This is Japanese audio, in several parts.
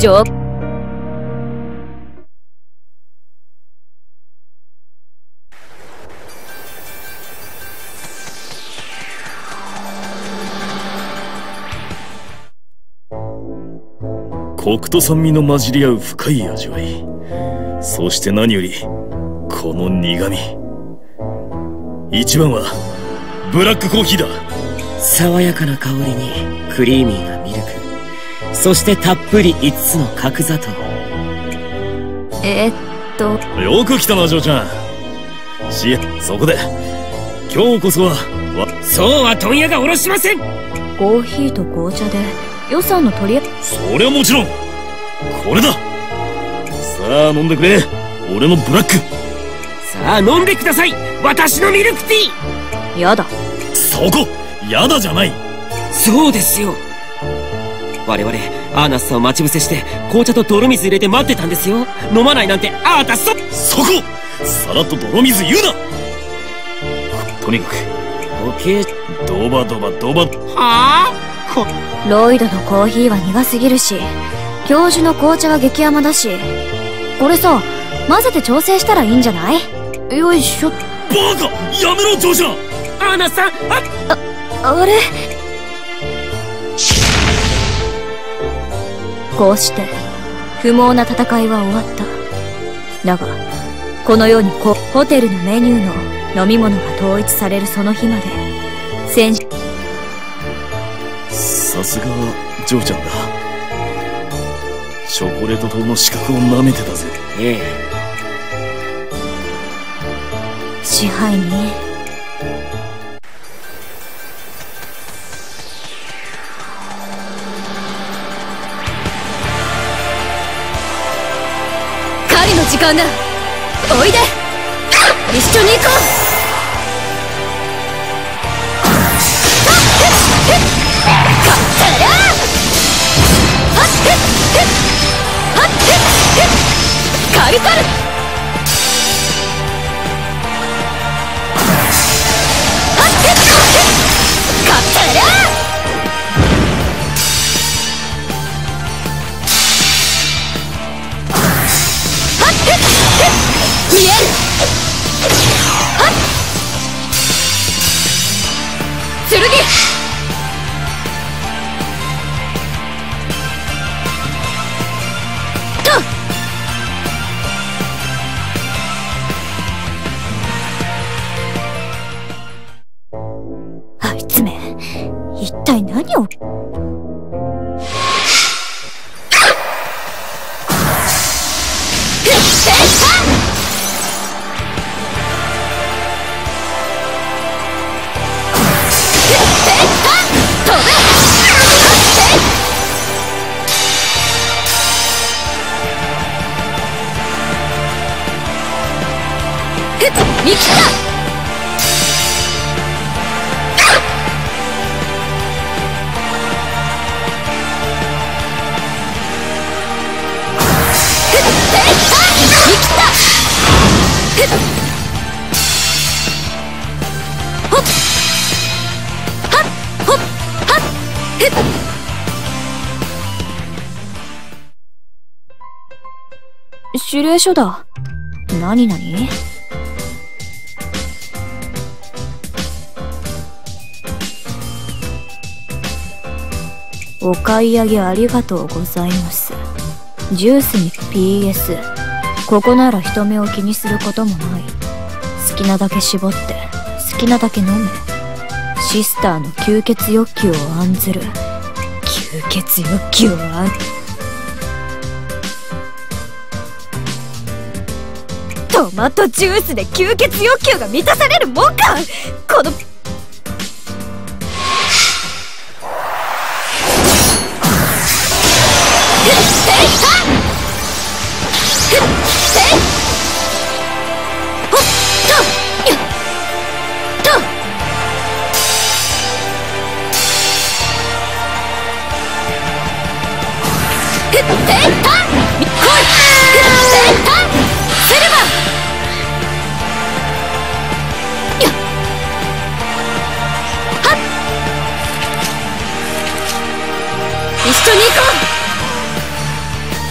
上コクと酸味の混じり合う深い味わい、そして何よりこの苦味。一番はブラックコーヒーだ。 爽やかな香りにクリーミーなミルク、そしてたっぷり5つの角砂糖。 よく来たな嬢ちゃん。そこで今日こそはそうは問屋がおろしません。 コーヒーと紅茶で予算の取り合い。 そりゃもちろんこれだ。さあ飲んでくれ、俺のブラック。 さあ飲んでください、私のミルクティー。 やだ。 そこやだじゃない。 そうですよ。我々アーナスさんを待ち伏せして紅茶と泥水入れて待ってたんですよ。飲まないなんてあーたそこさらっと泥水言うな。とにかくドバドバドバ。 はあ、 ロイドのコーヒーは苦すぎるし、教授の紅茶は激甘だし、これさ混ぜて調整したらいいんじゃない？よいしょ。 バカ、やめろ嬢ちゃん。 アーナさん、 あれ？こうして不毛な戦いは終わった。だがこのようにホテルのメニューの飲み物が統一されるその日までさすが嬢ちゃんだ。チョコレート島の資格を舐めてたぜ。 ええ、 支配人。狩りの時間だ。おいで、一緒に行こう。カリカル見える。剣あいつめ、一体何を。見切った。指令書だ。何々？お買い上げありがとうございます。ジュースに PS。ここなら人目を気にすることもない。好きなだけ絞って好きなだけ飲め。シスターの吸血欲求を案ずる。吸血欲求を案ずる。トマトジュースで吸血欲求が満たされるもんか。この一緒に行こ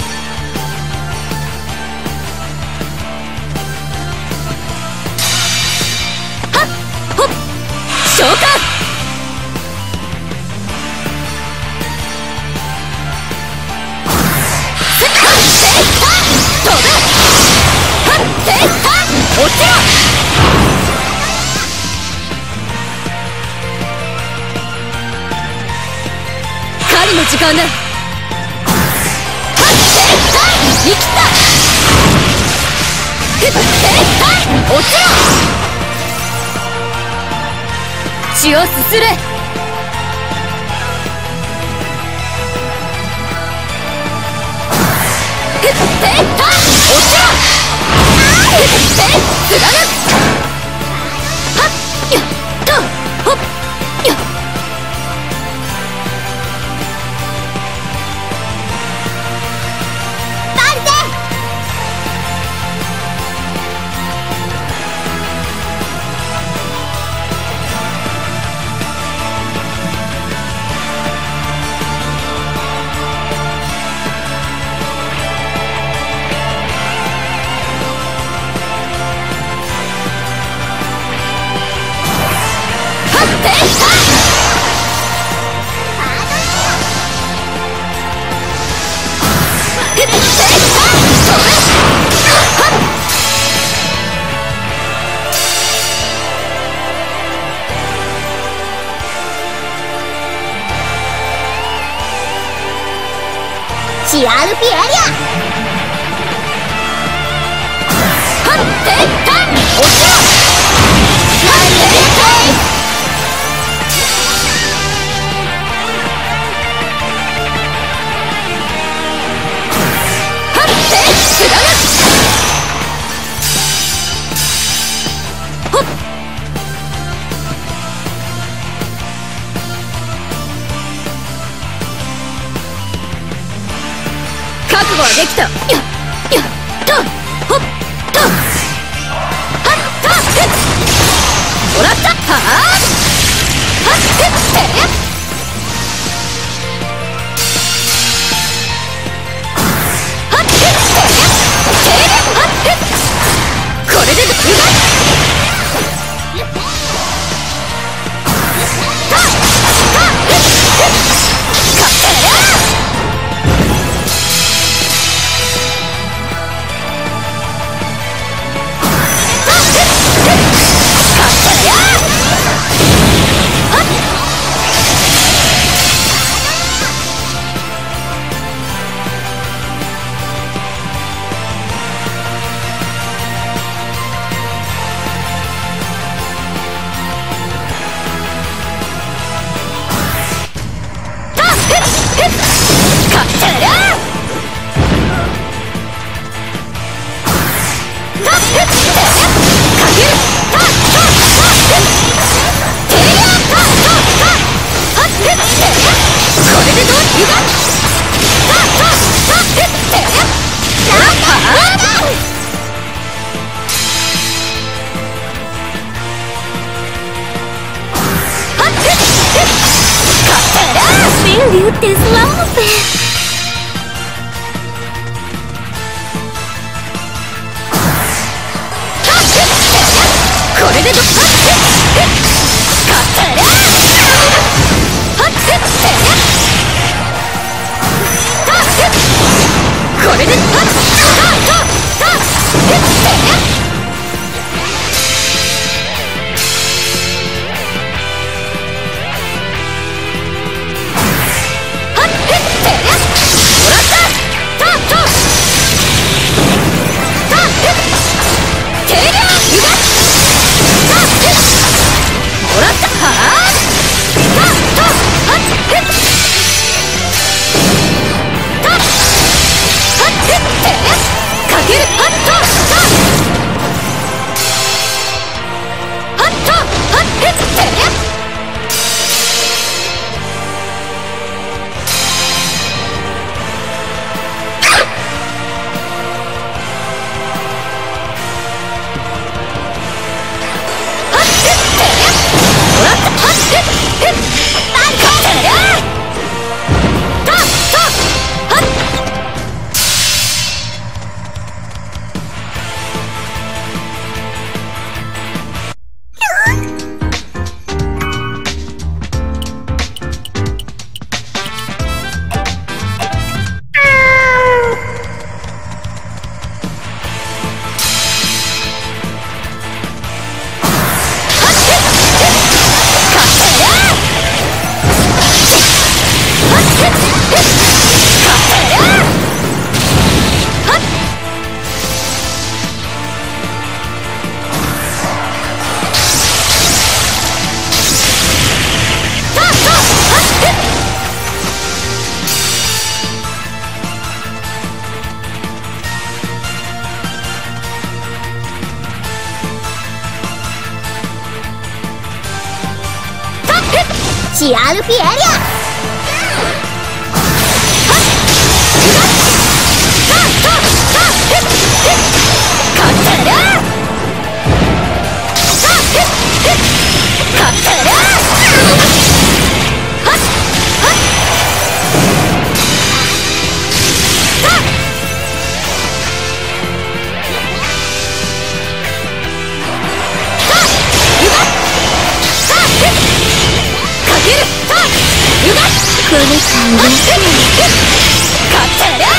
りの時間だ。生きた。落ちろ。血をすすれ。落ちろ。貫く。はっやっとほっやっ。 シアルピエリア。 はってったん落ちろ。はってったん。はって貫く。ほっ。覚悟はできた。やっやっとほっとはっはっふっもらった。はあはっふってやっはっふってやってやっはっふっこれでうまい。はっはっふっかってやっ。 Beauty is lovely. これでどっかって勝ったらはっってこれではっはっってシアルフィエリアこれか嬉しい勝ったら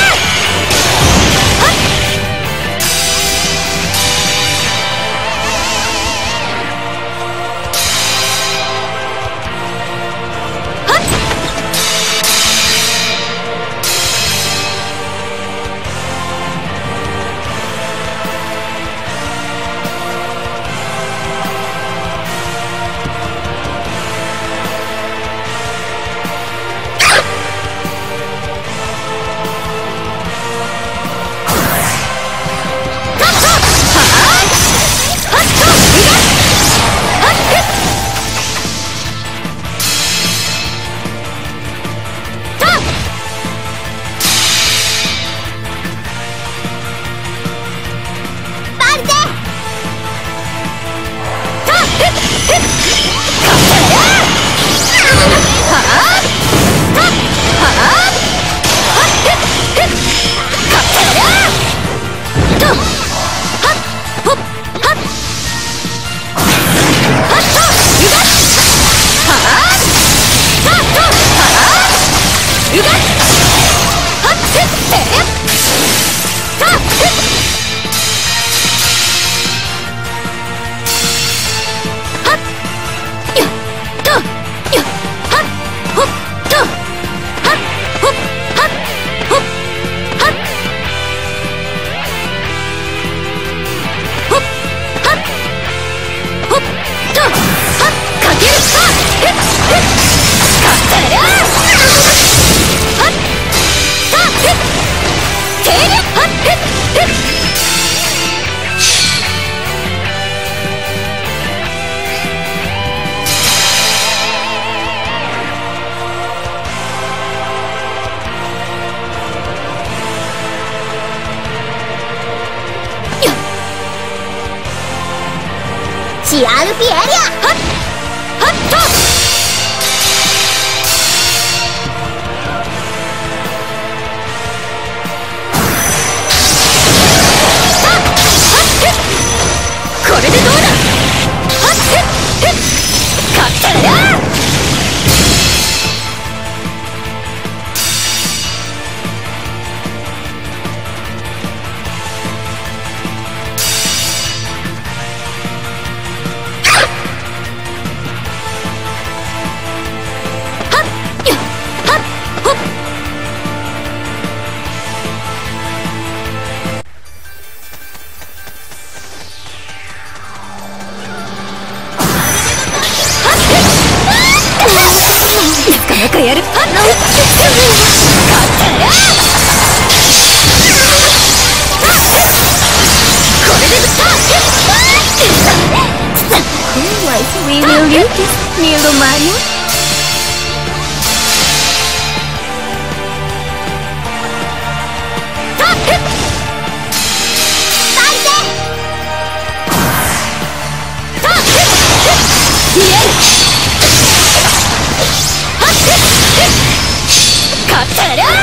シアルフィエリアはっはっとこれでどうだはっ勝ったらなかなかやるはっ勝ったらこれでOtherwise we will lose Nilomania勝ったら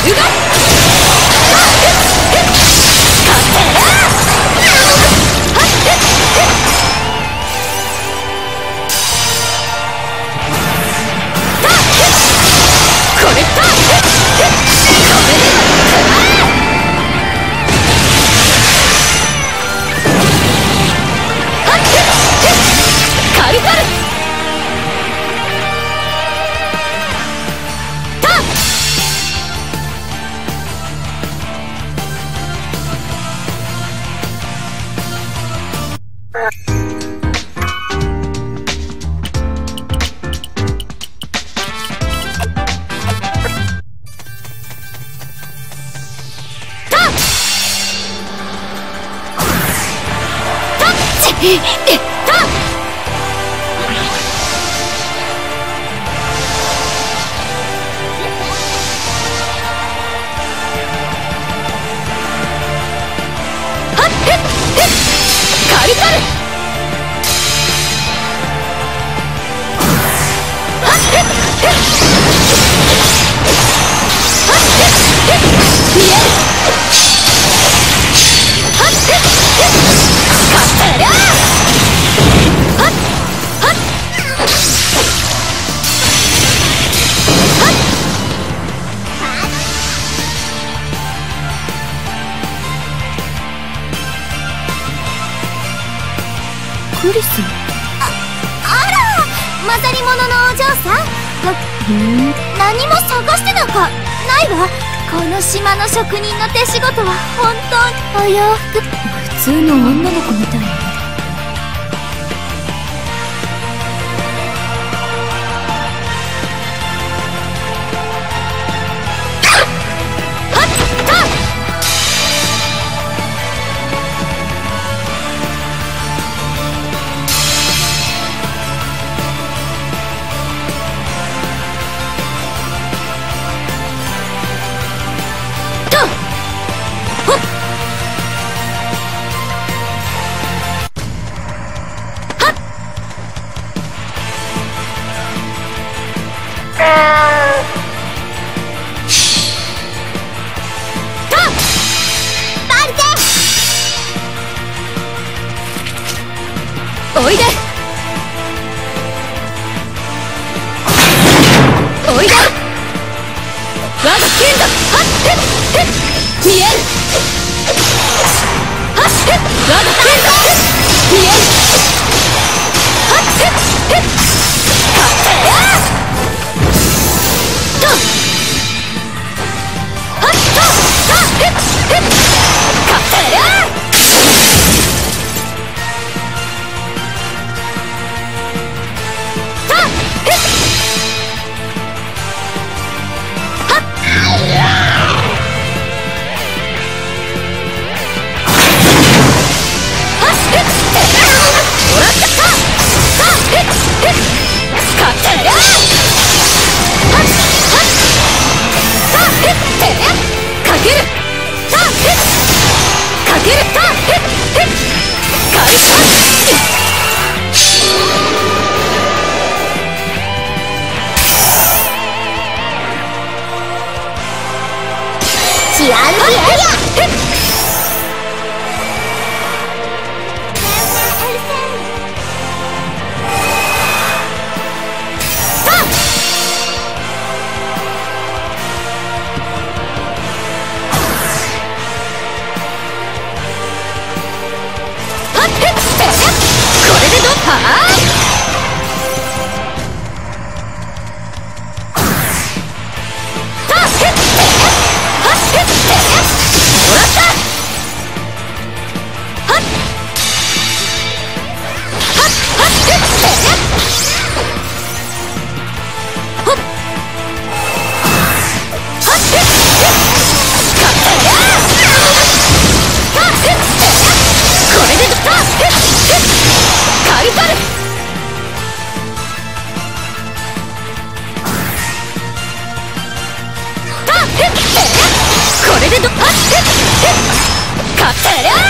るがクリス。 あら、混ざり物のお嬢さん。何も探してなんかないわ。この島の職人の手仕事は本当にお洋服。 普通の女の子みたいな。 おいでおいで、我が剣だ。はっへっへっ見える。はっへっ我が剣だ。見える。はっへっへっ勝ってやとはっとはっへっへっ勝ってや治安のややこれでどっ勝ってや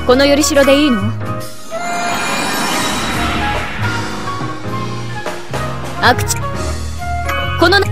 このよりしろでいいの？アクチこの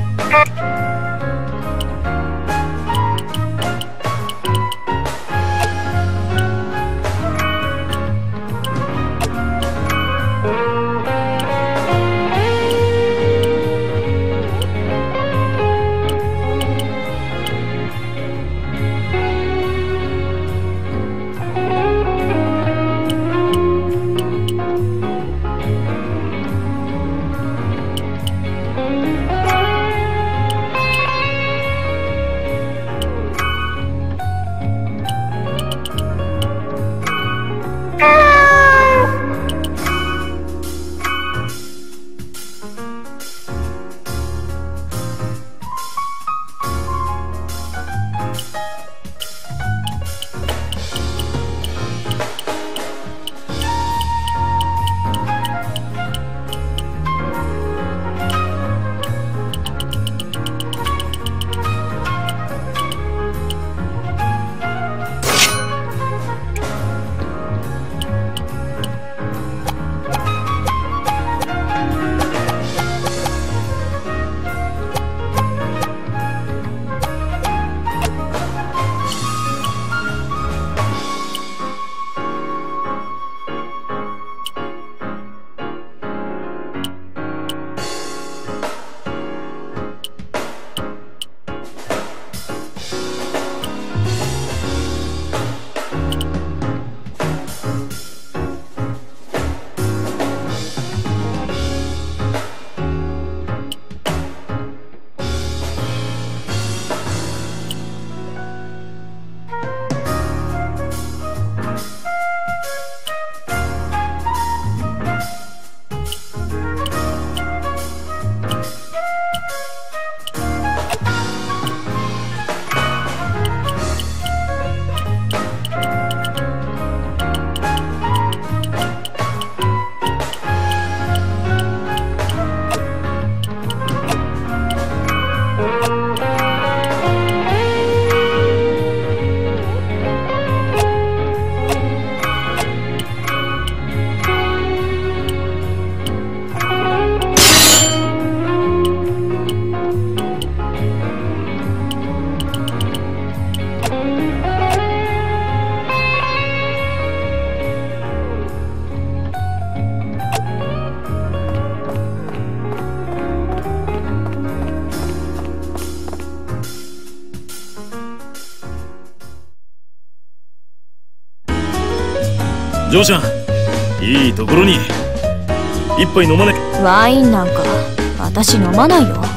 ジョーちゃん、いいところに一杯飲まね。 ワインなんか私飲まないよ。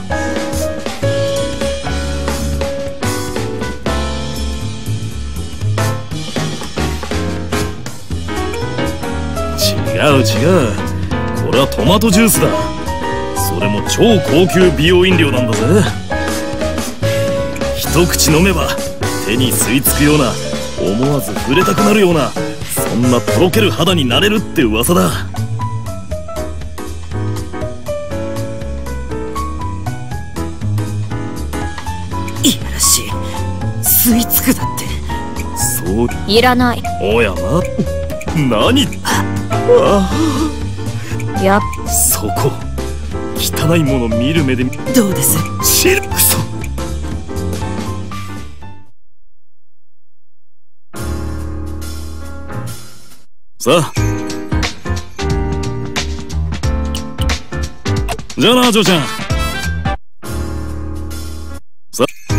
違う違う、これはトマトジュースだ。それも超高級美容飲料なんだぜ。一口飲めば手に吸い付くような、思わず触れたくなるような、そんなとろける肌になれるって噂だ。 いやらしい、吸い付くだって。 そういらない。 おやま、何。 やっそこ、汚いもの見る目で。 どうです？ シルクソ。さあ、じゃあな、ジョーちゃん。さあ、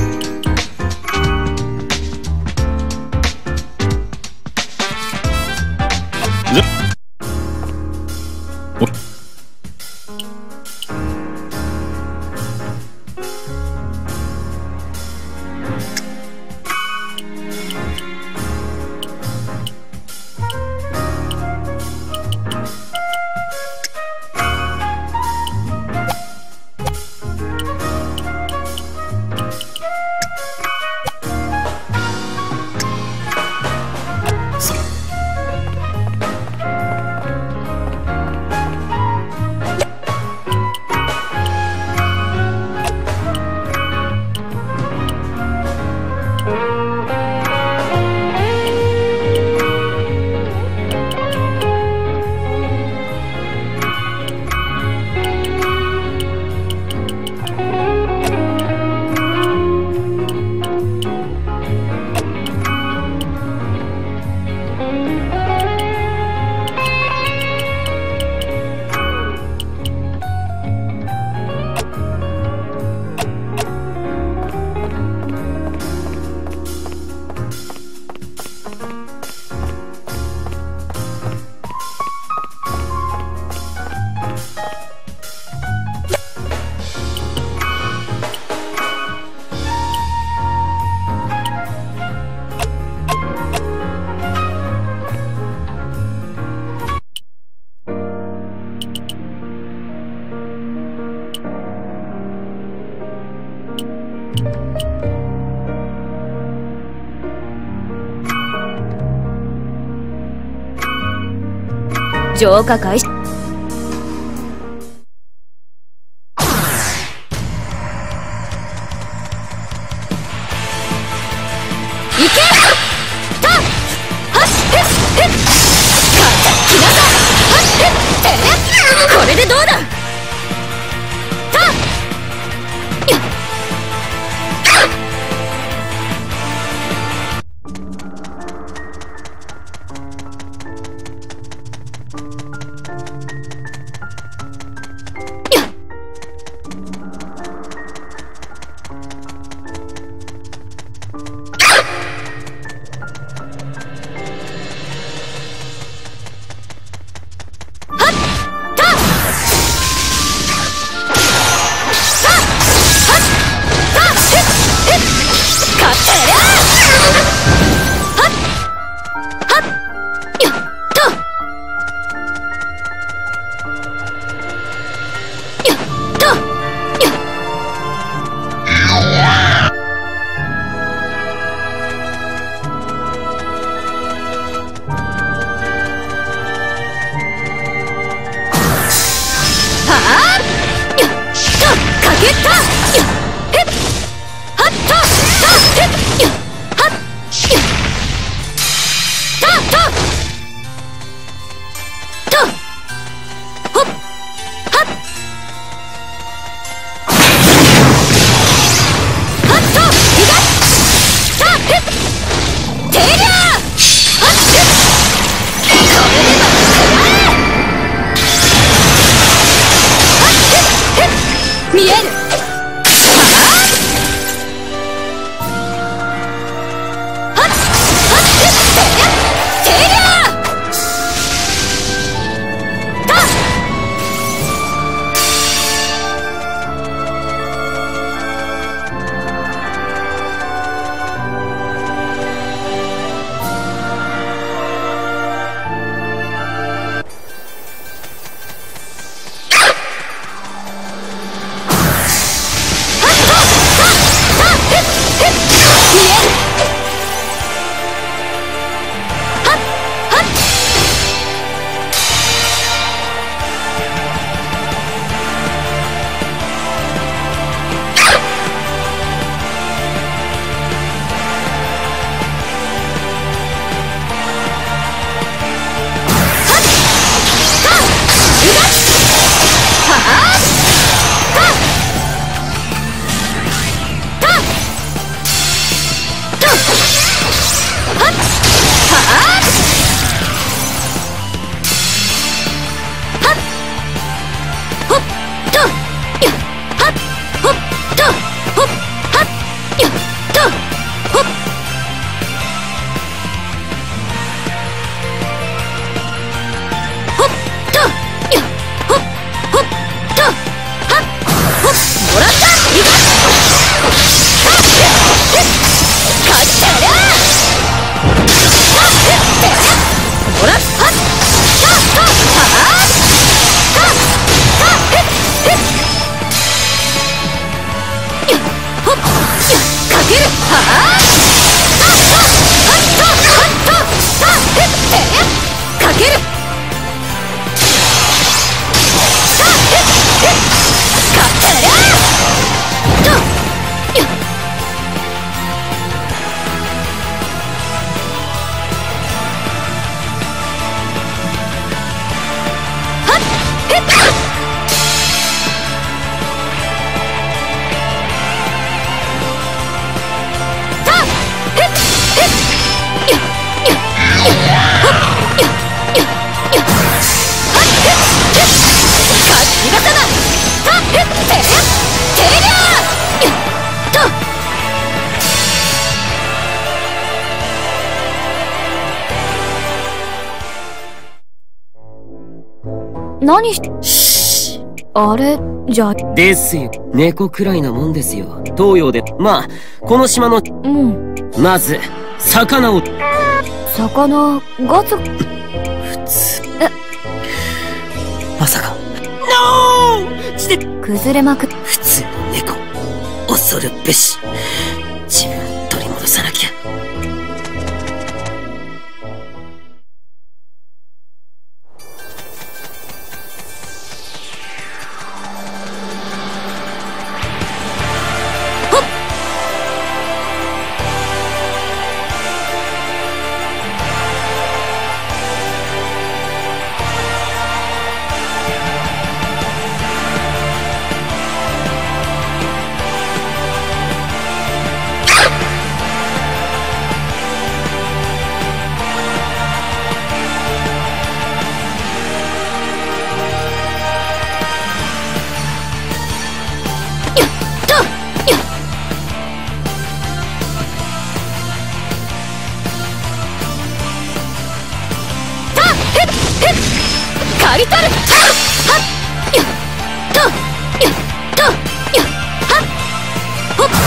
じゃお浄化開始。これでどうだ。 何してあれじゃですよ。猫くらいなもんですよ。東洋でまあこの島のまず魚を魚ガツ普通まさかして崩れまく普通の猫恐るべし。自分取り戻さなきゃ。 り取る。はっよっとよっとよっはっほっはっ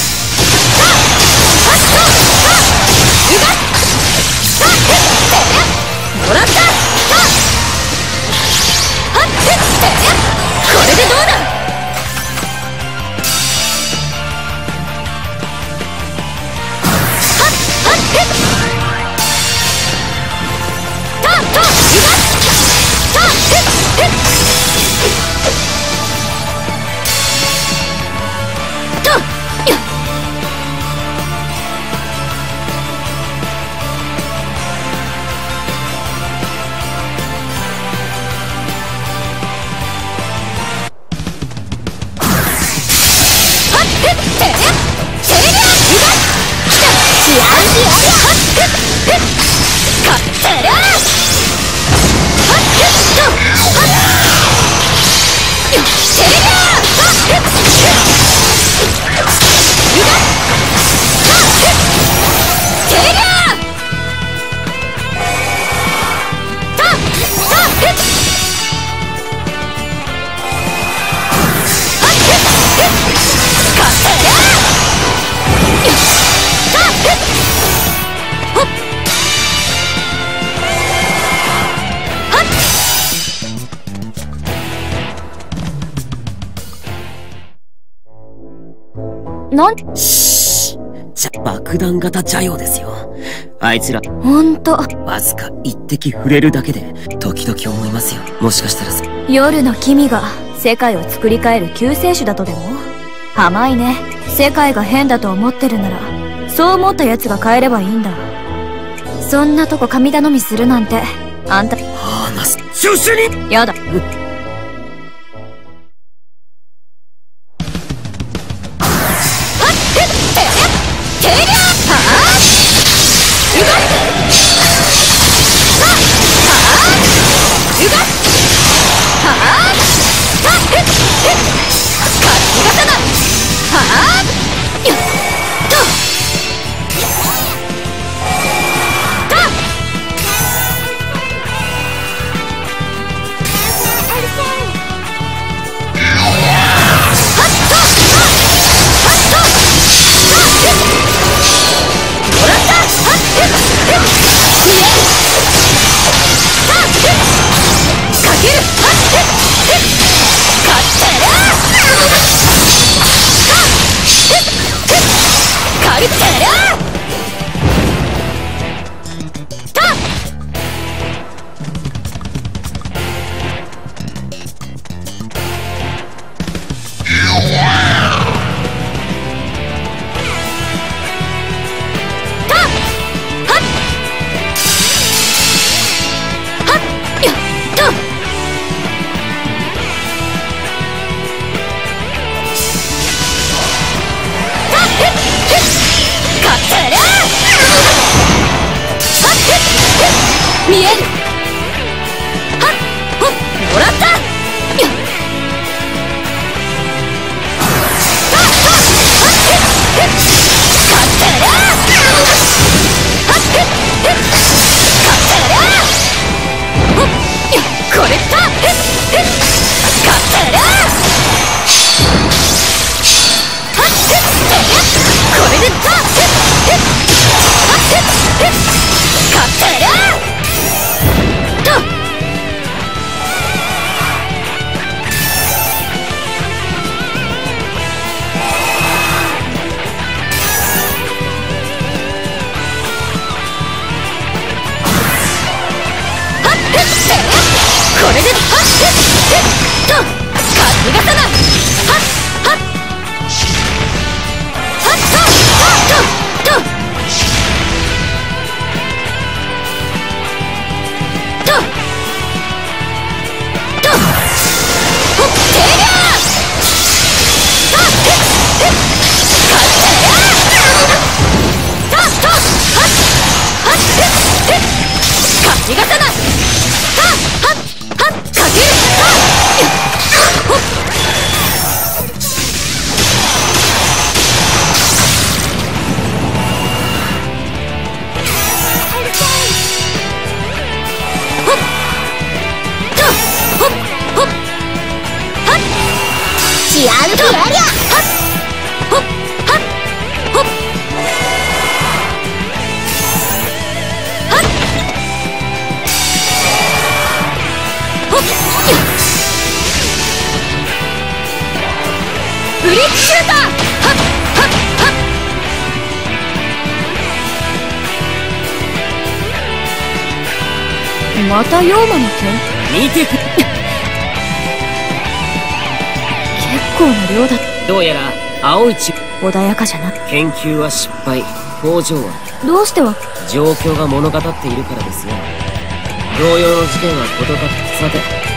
はっとはっうがっはっもらったはっはっこれでどうだ。 爆弾型邪陽ですよ。あいつらほんとわずか一滴触れるだけで時々思いますよ。もしかしたら夜の君が世界を作り変える救世主だとでも。甘いね。世界が変だと思ってるならそう思った奴が変えればいいんだ。そんなとこ神頼みするなんてあんたアーナス調子にやだ。 はっほっはっチアルピエリアはっほっはっほっはっほっブリッジシューターはっはっはっまた妖魔の手？ 見てく。 結構な量だ。 どうやら青い血。 穏やかじゃな。 研究は失敗、工場はどうしては状況が物語っているからですよ。同様の事件は事欠く。さて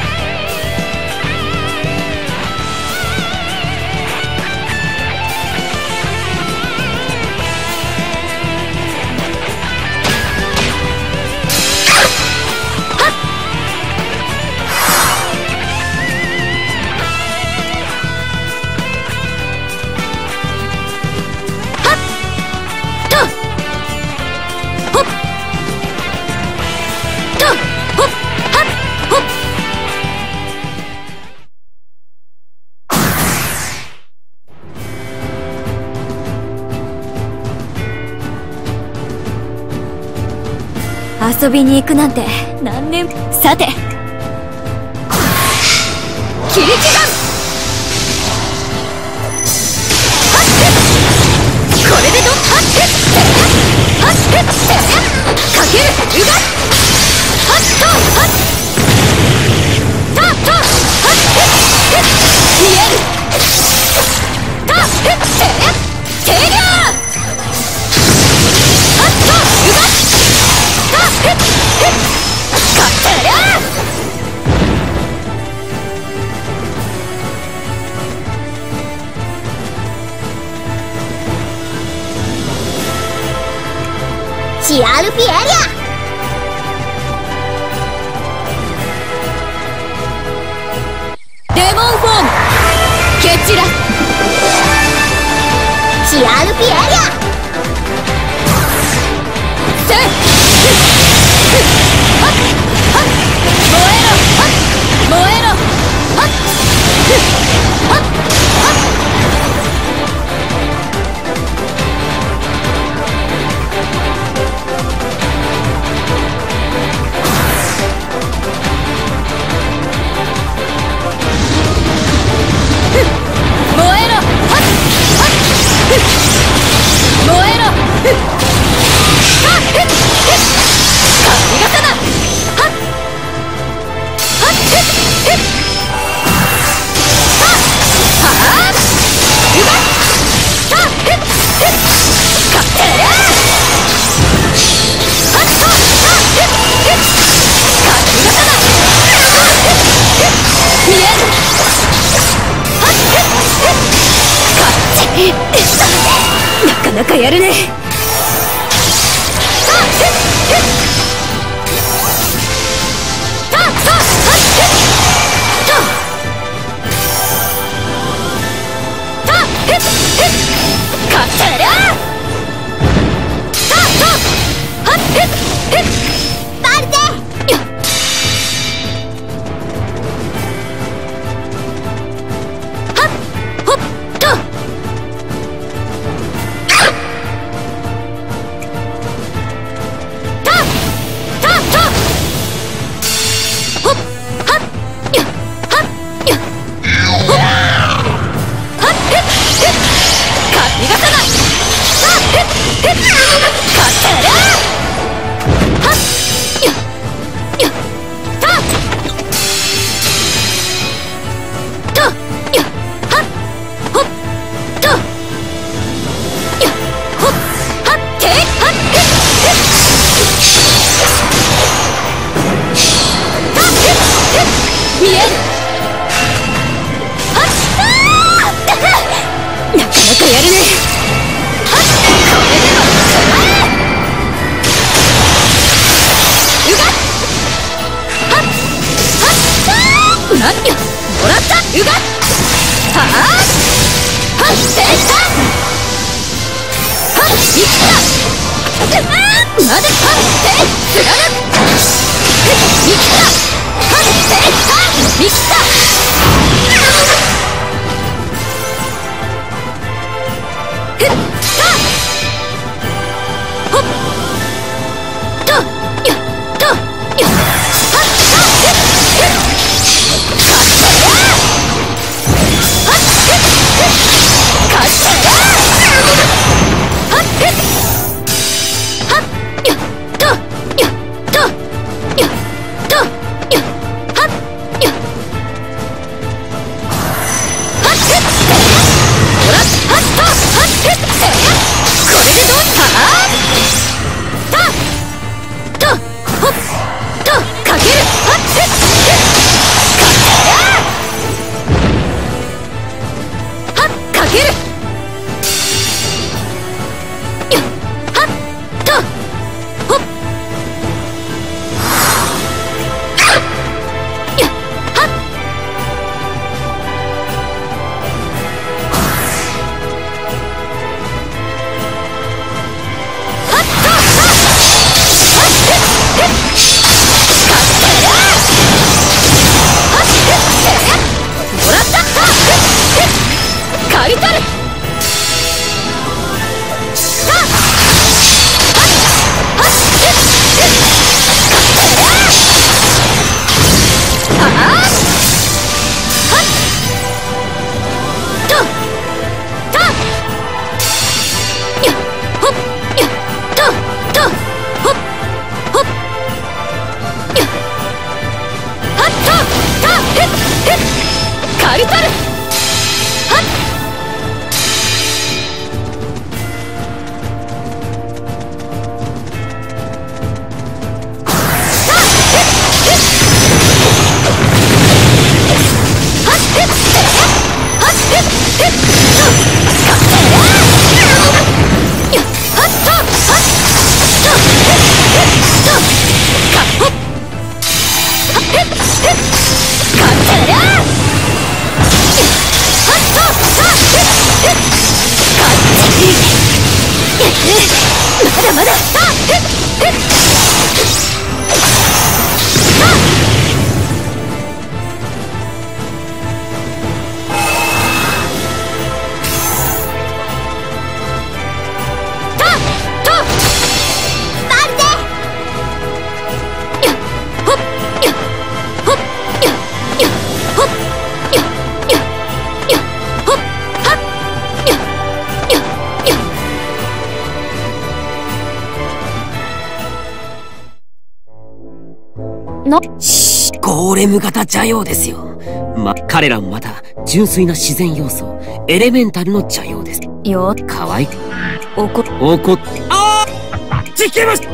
遊びに行くなんて何年。さて切り刻むこれでどっはっはっかけるうがはっとはったとはっ見えるたてりゃはっとうがたかってりゃチアルピエリアデモンフォームケチラチアルピエリアせっはっはっ燃えろはっ燃えろはっはっはっなかなかやるね。まで見切った。 ゴーレム型邪妖ですよ。彼らもまた純粋な自然要素、エレメンタルの邪妖です。 よかわいく怒っああちけまし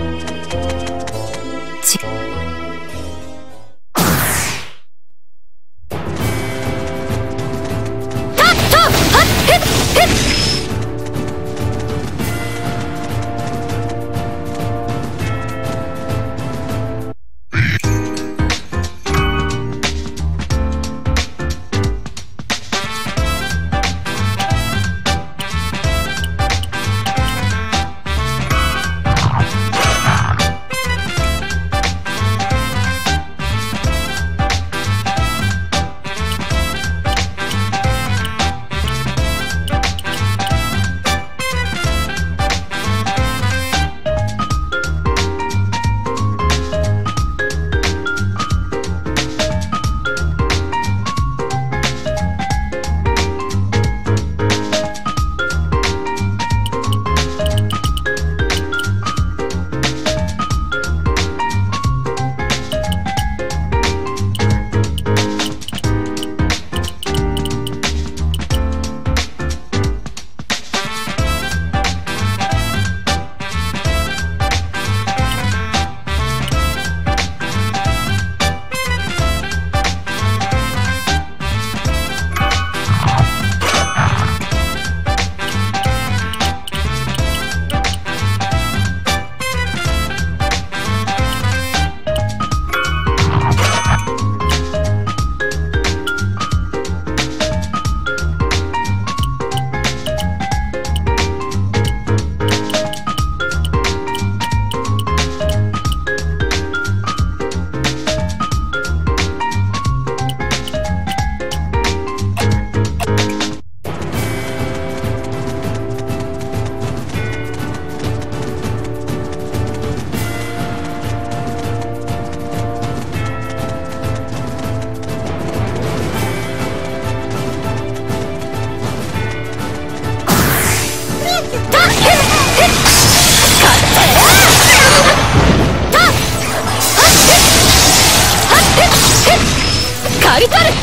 刈り取る。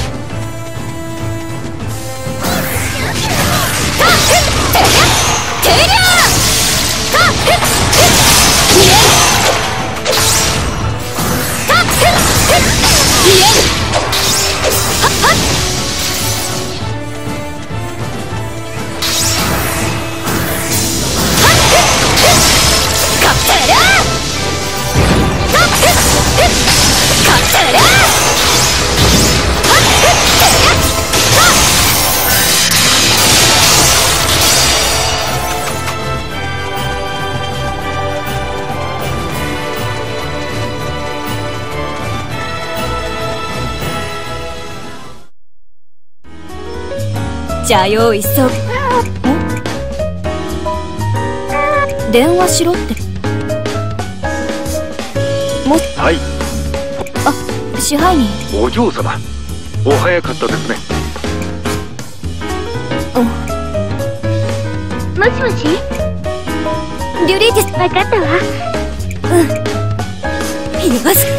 じゃあ用意そう。電話しろって。 はい。 あ、支配人。 お嬢様、お早かったですね。 もしもし、 リュリーティス。 分かったわ。 よし。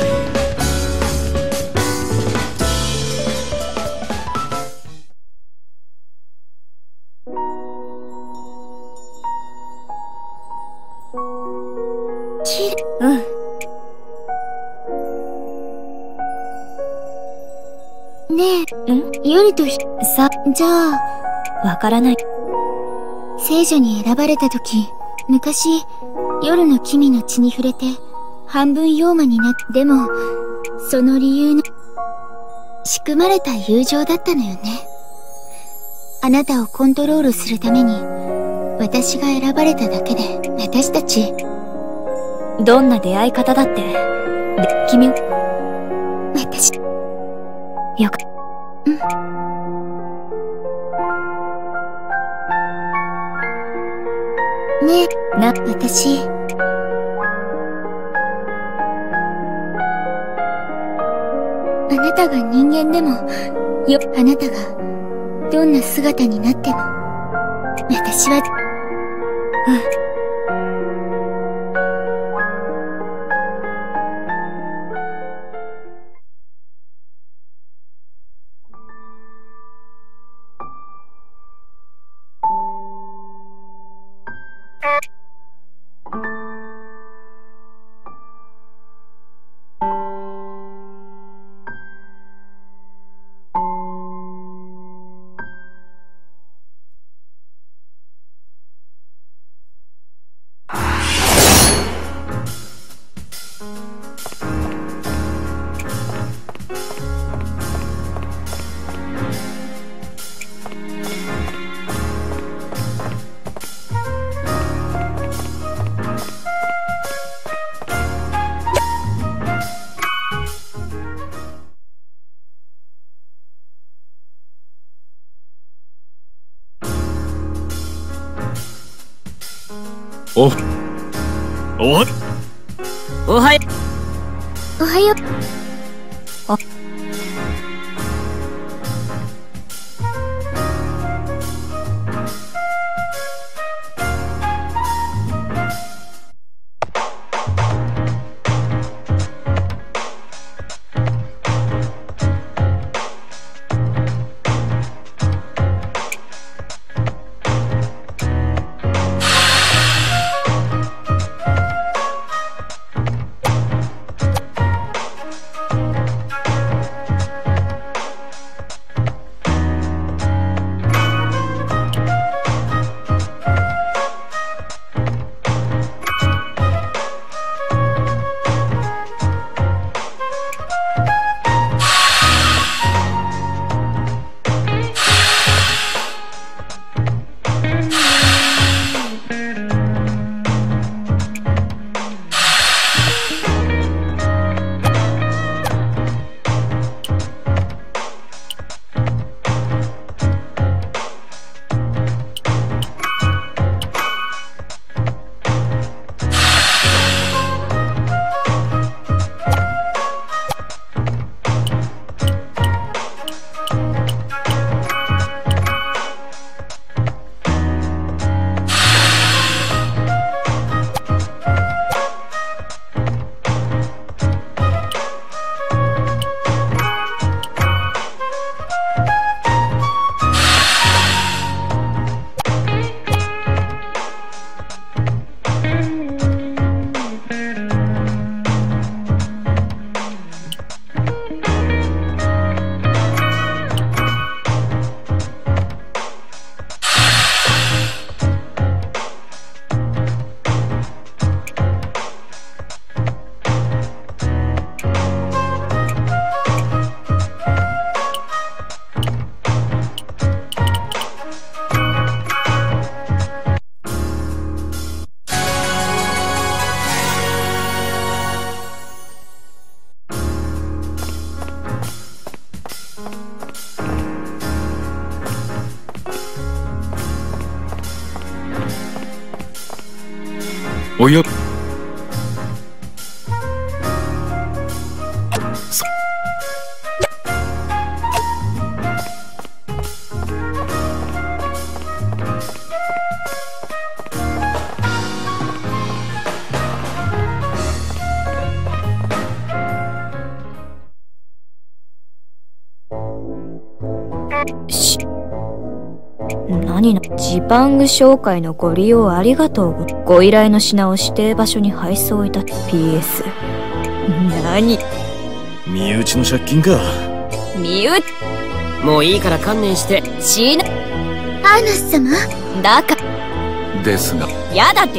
ねえ、夜とさ、 じゃあ、 わからない。 聖女に選ばれた時、昔、夜の君の血に触れて、半分妖魔になって、でも、その理由の、仕組まれた友情だったのよね。あなたをコントロールするために、私が選ばれただけで、私たち。 どんな出会い方だって、君を。 私。 よく。 ねえ、私。あなたが人間でも、あなたが、どんな姿になっても、私は、 おはおはよおはよう。 おや、 何のジパング商会のご利用ありがとう。ご依頼の品を指定場所に配送いた PS。 何、 身内の借金か。 身内もういいから観念して。 しな。 アーナス様、 だかですが、 やだって。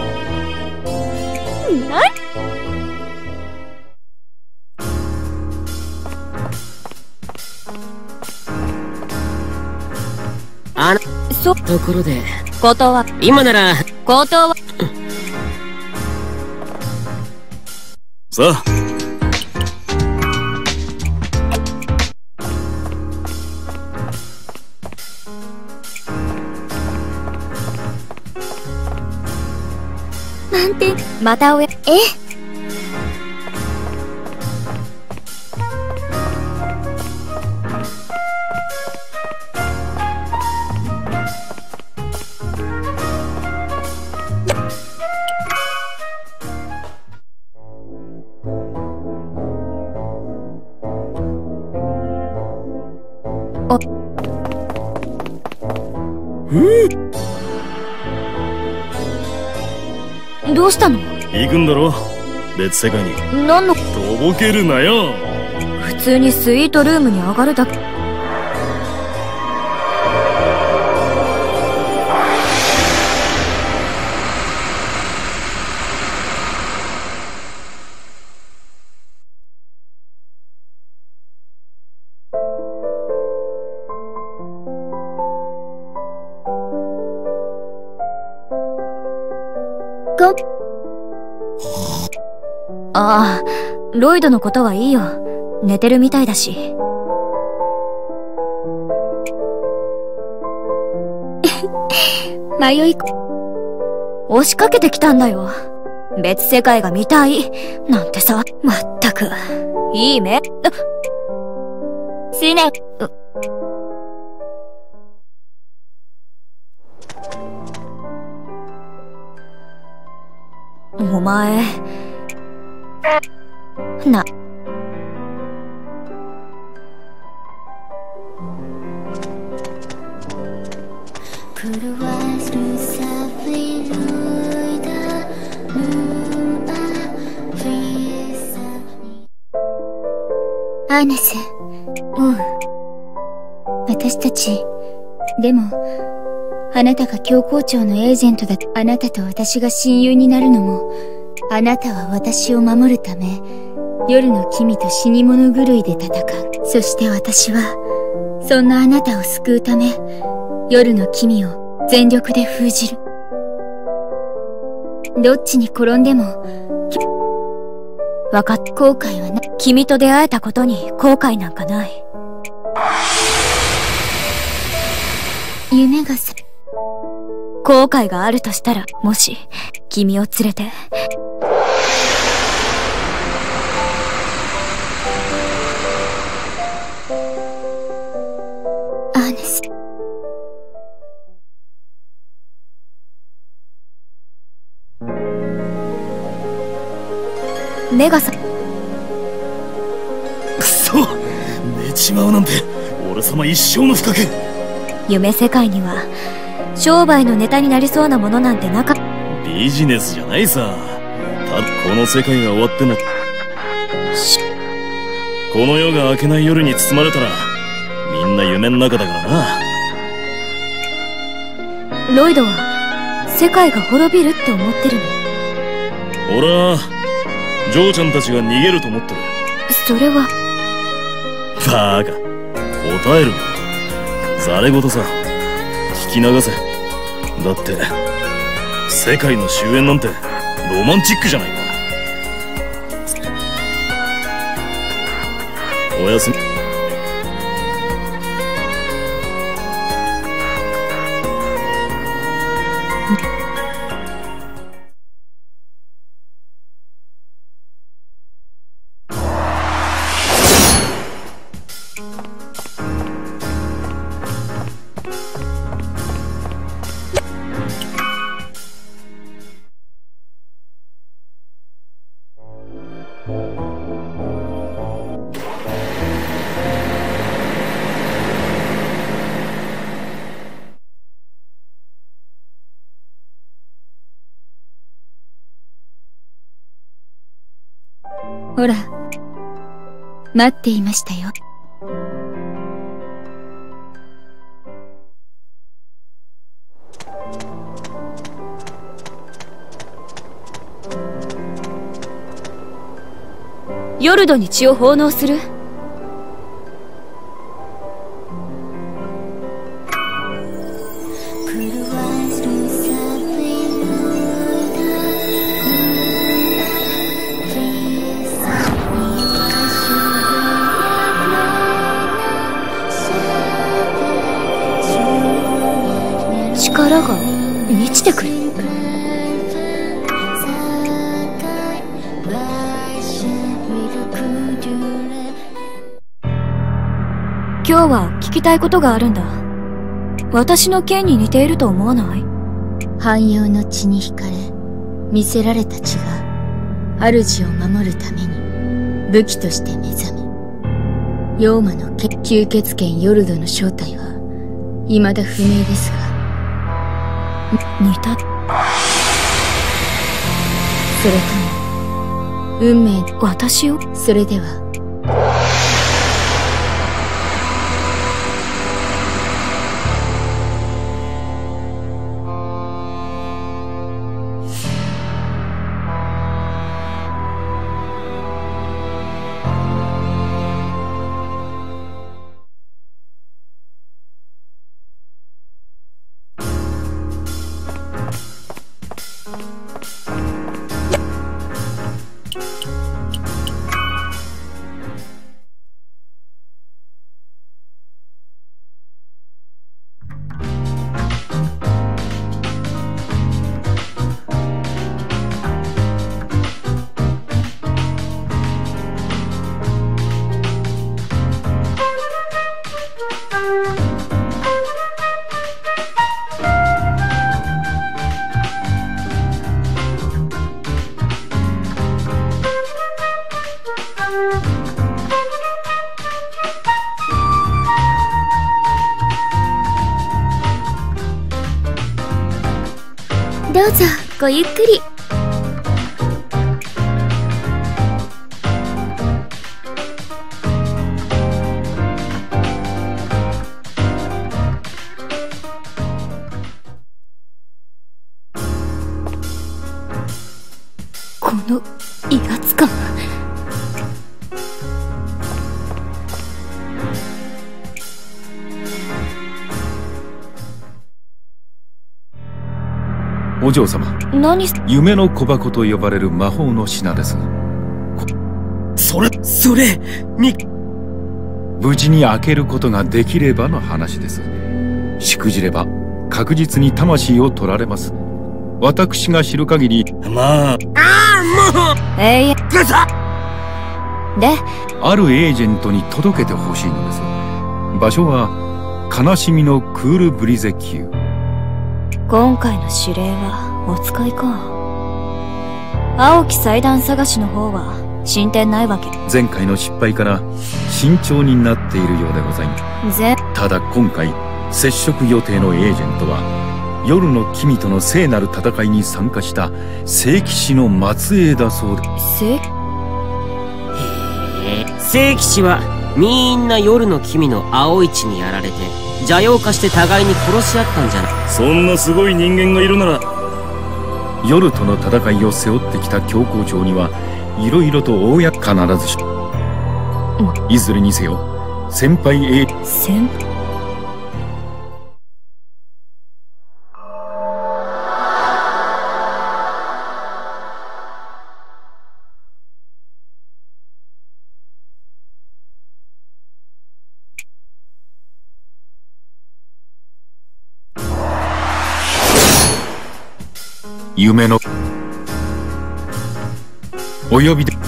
ところで、 断る。 今なら断る。 さあ、 なんて、 またおや。どうしたの？ 行くんだろ、別世界に。 何の？ とぼけるなよ。 普通にスイートルームに上がるだけ。ああ、ロイドのことはいいよ。寝てるみたいだし。 迷い押しかけてきたんだよ。別世界が見たいなんてさ。まったくいい目。 すな。 お前な。 アーナス。私たち、でも、あなたが教皇庁のエージェントだ。あなたと私が親友になるのも、あなたは私を守るため、夜の君と死に物狂いで戦う。そして私は、そんなあなたを救うため、夜の君を全力で封じる。どっちに転んでも、 わかっ。 後悔はな。 君と出会えたことに後悔なんかない。 夢がさ、 後悔があるとしたら、もし、君を連れて。 アーネス。 目がさ、 くそ、寝ちまうなんて俺様一生の不覚。 夢世界には商売のネタになりそうなものなんてなかった。 ビジネスじゃないさ。ただこの世界が終わってな。この夜が明けない夜に包まれたらみんな夢の中だからな。 ロイドは世界が滅びるって思ってるの？ 俺はジョーちゃんたちが逃げると思ってる。 それはバカ、答えるな。ざれ言さ、聞き流せ。だって世界の終焉なんてロマンチックじゃないか。おやすみ。 ほら、待っていましたよ。 ヨルドに血を奉納する。力が満ちてくる。今日は聞きたいことがあるんだ。私の剣に似ていると思わない？ 汎用の血に惹かれ、見せられた血が、主を守るために、武器として目覚め。妖魔の吸血剣ヨルドの正体は、未だ不明ですが。 似た。 それとも、運命、 私を？ それでは、 どうぞごゆっくり。 この威圧感。 お嬢様、 何？ 夢の小箱と呼ばれる魔法の品です。 それ無事に開けることができればの話です。しくじれば確実に魂を取られます。私が知る限り、 まあ、 永遠で、 あるエージェントに届けてほしいのです。場所は悲しみのクールブリゼ級。 今回の指令はお使いか。青き祭壇探しの方は進展ないわけ？ 前回の失敗から慎重になっているようでございます。ただ今回接触予定のエージェントは夜の君との聖なる戦いに参加した聖騎士の末裔だそうで。 聖騎士はみんな夜の君の青い血にやられて邪妖化して互いに殺し合ったんじゃない？ そんなすごい人間がいるなら。 夜との戦いを背負ってきた教皇庁にはいろいろと必ずし、いずれにせよ先輩先輩夢のお呼びで。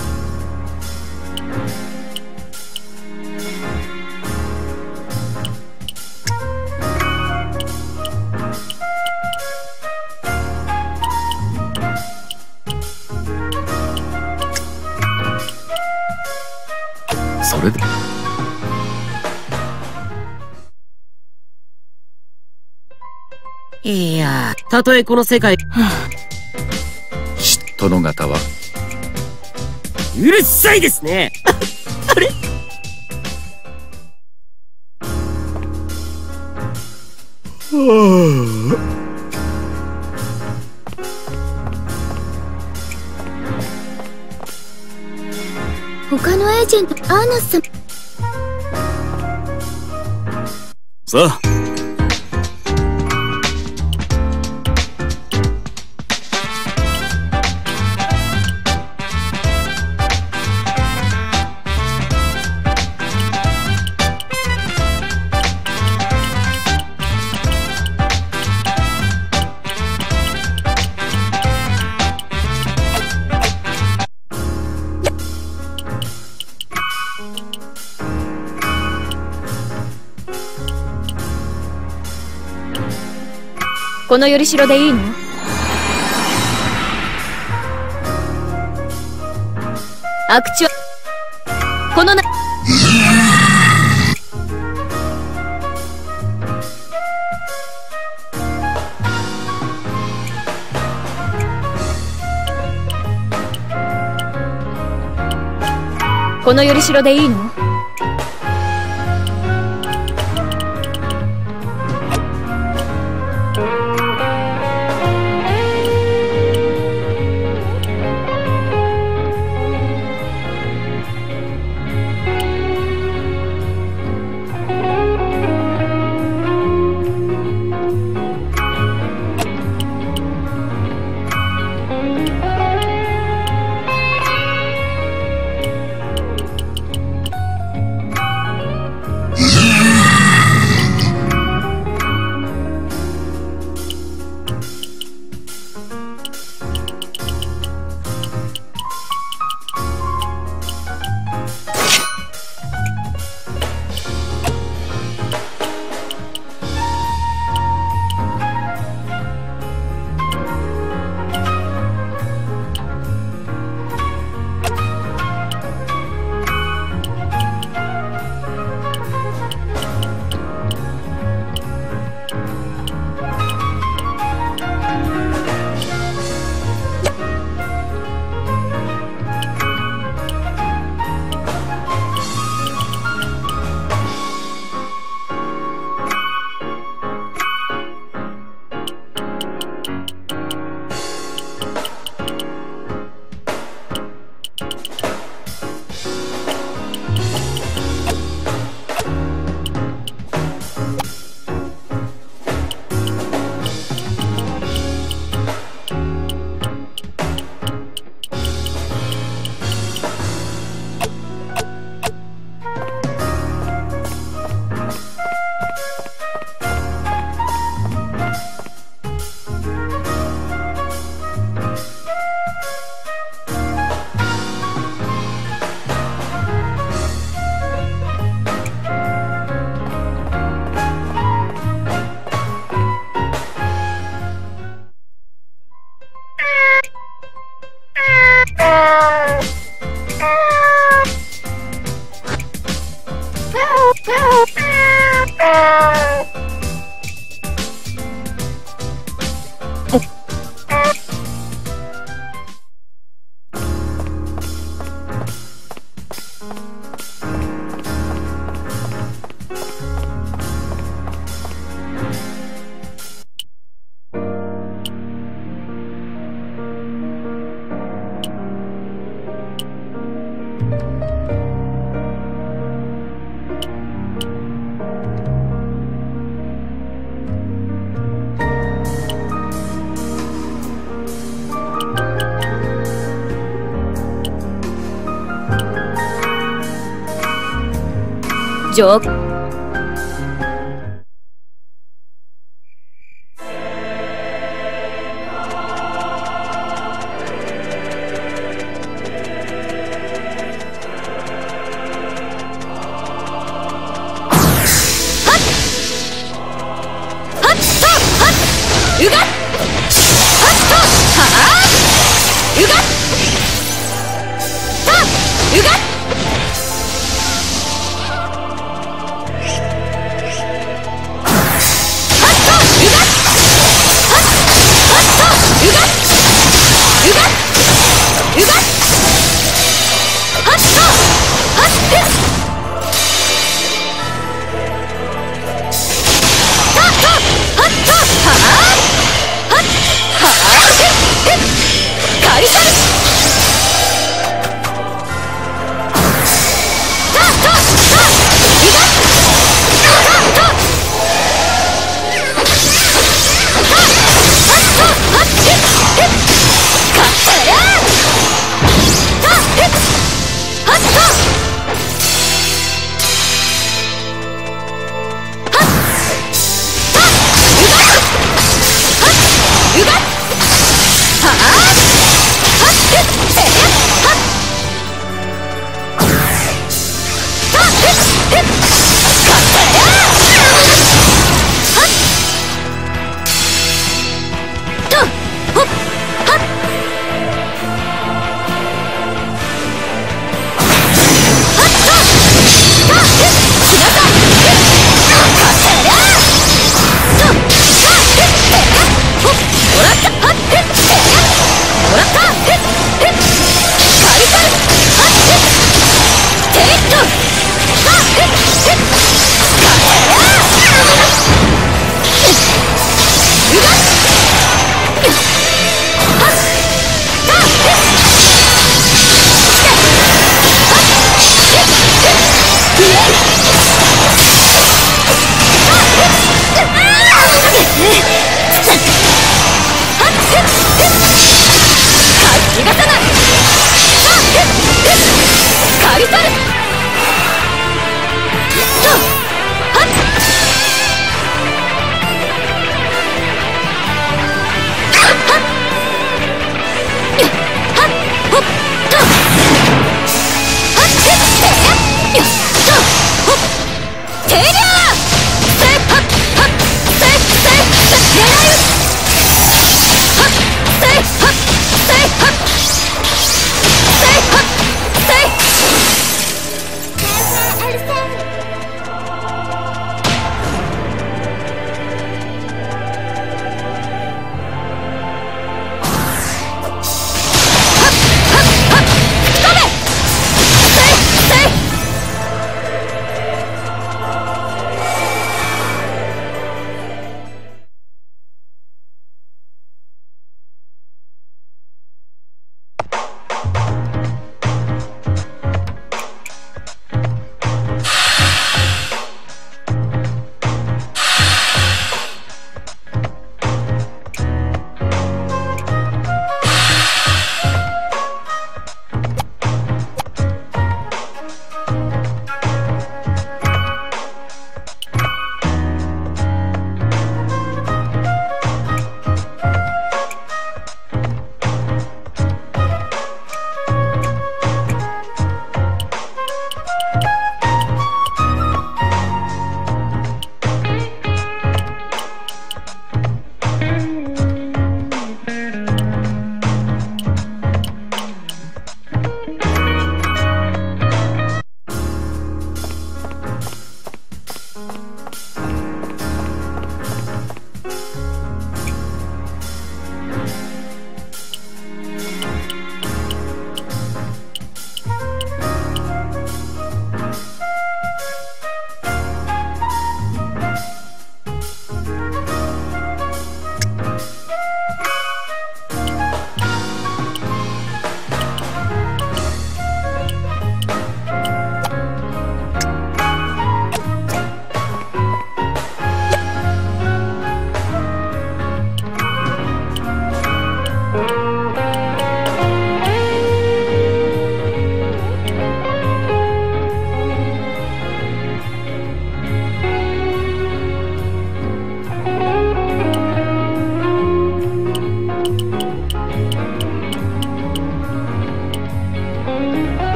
それでいや、たとえこの世界、 殿方はうるさいですね。あれ？ 他のエージェント、アーナスさん。 さあ。 このよりしろでいいの？アクチュアこのなこのよりしろでいいの？上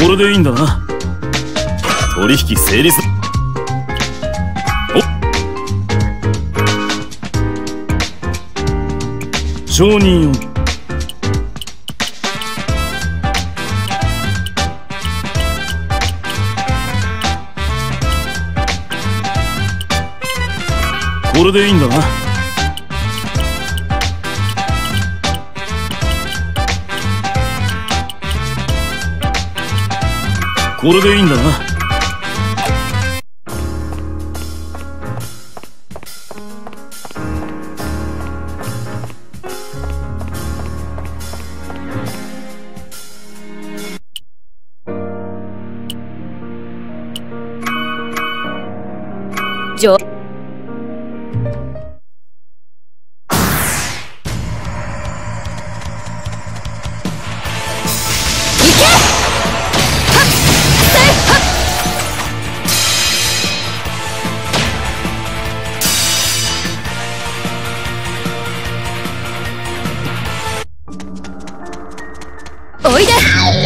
れでいいんだな。取引成立。承認を。これでいいんだな。これでいいんだな。 おいで。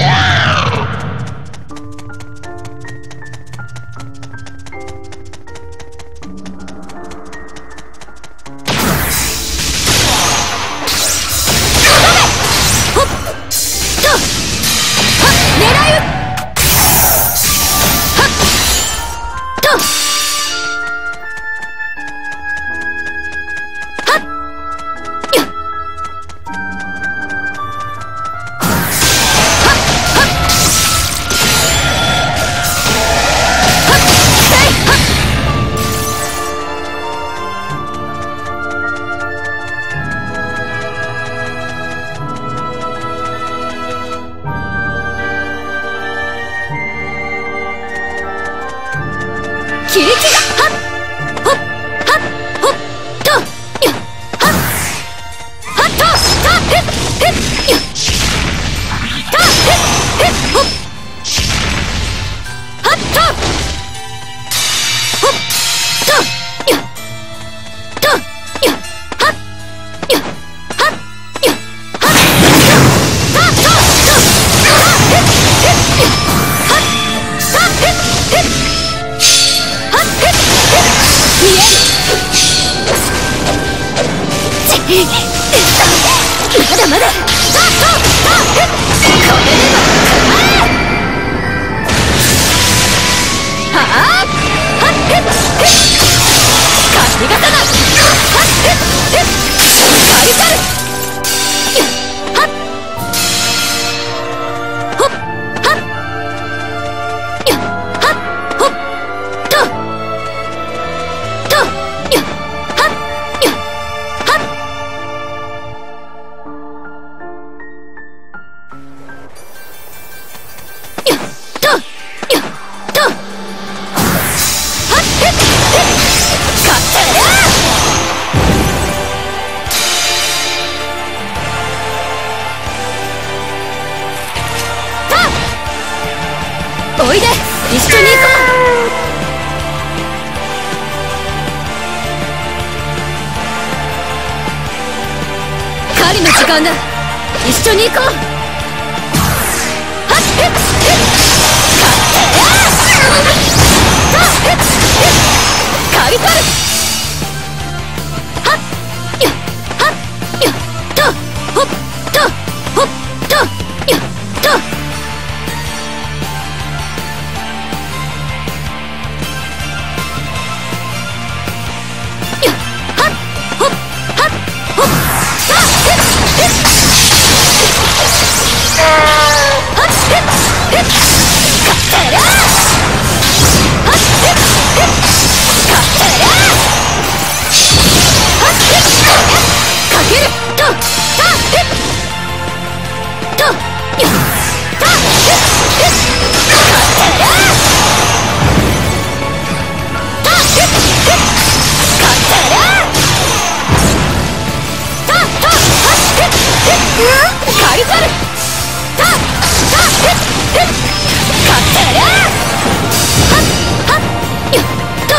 まだまだ。おいで、一緒に行こう。狩りの時間だ。一緒に行こう。カリカル。カ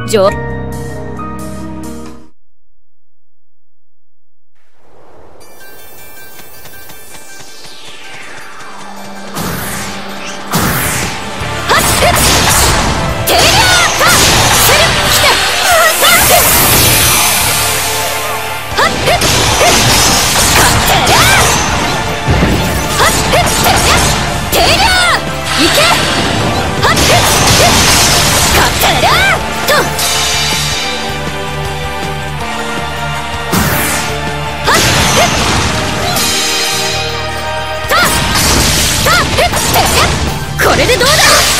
上これでどうだ。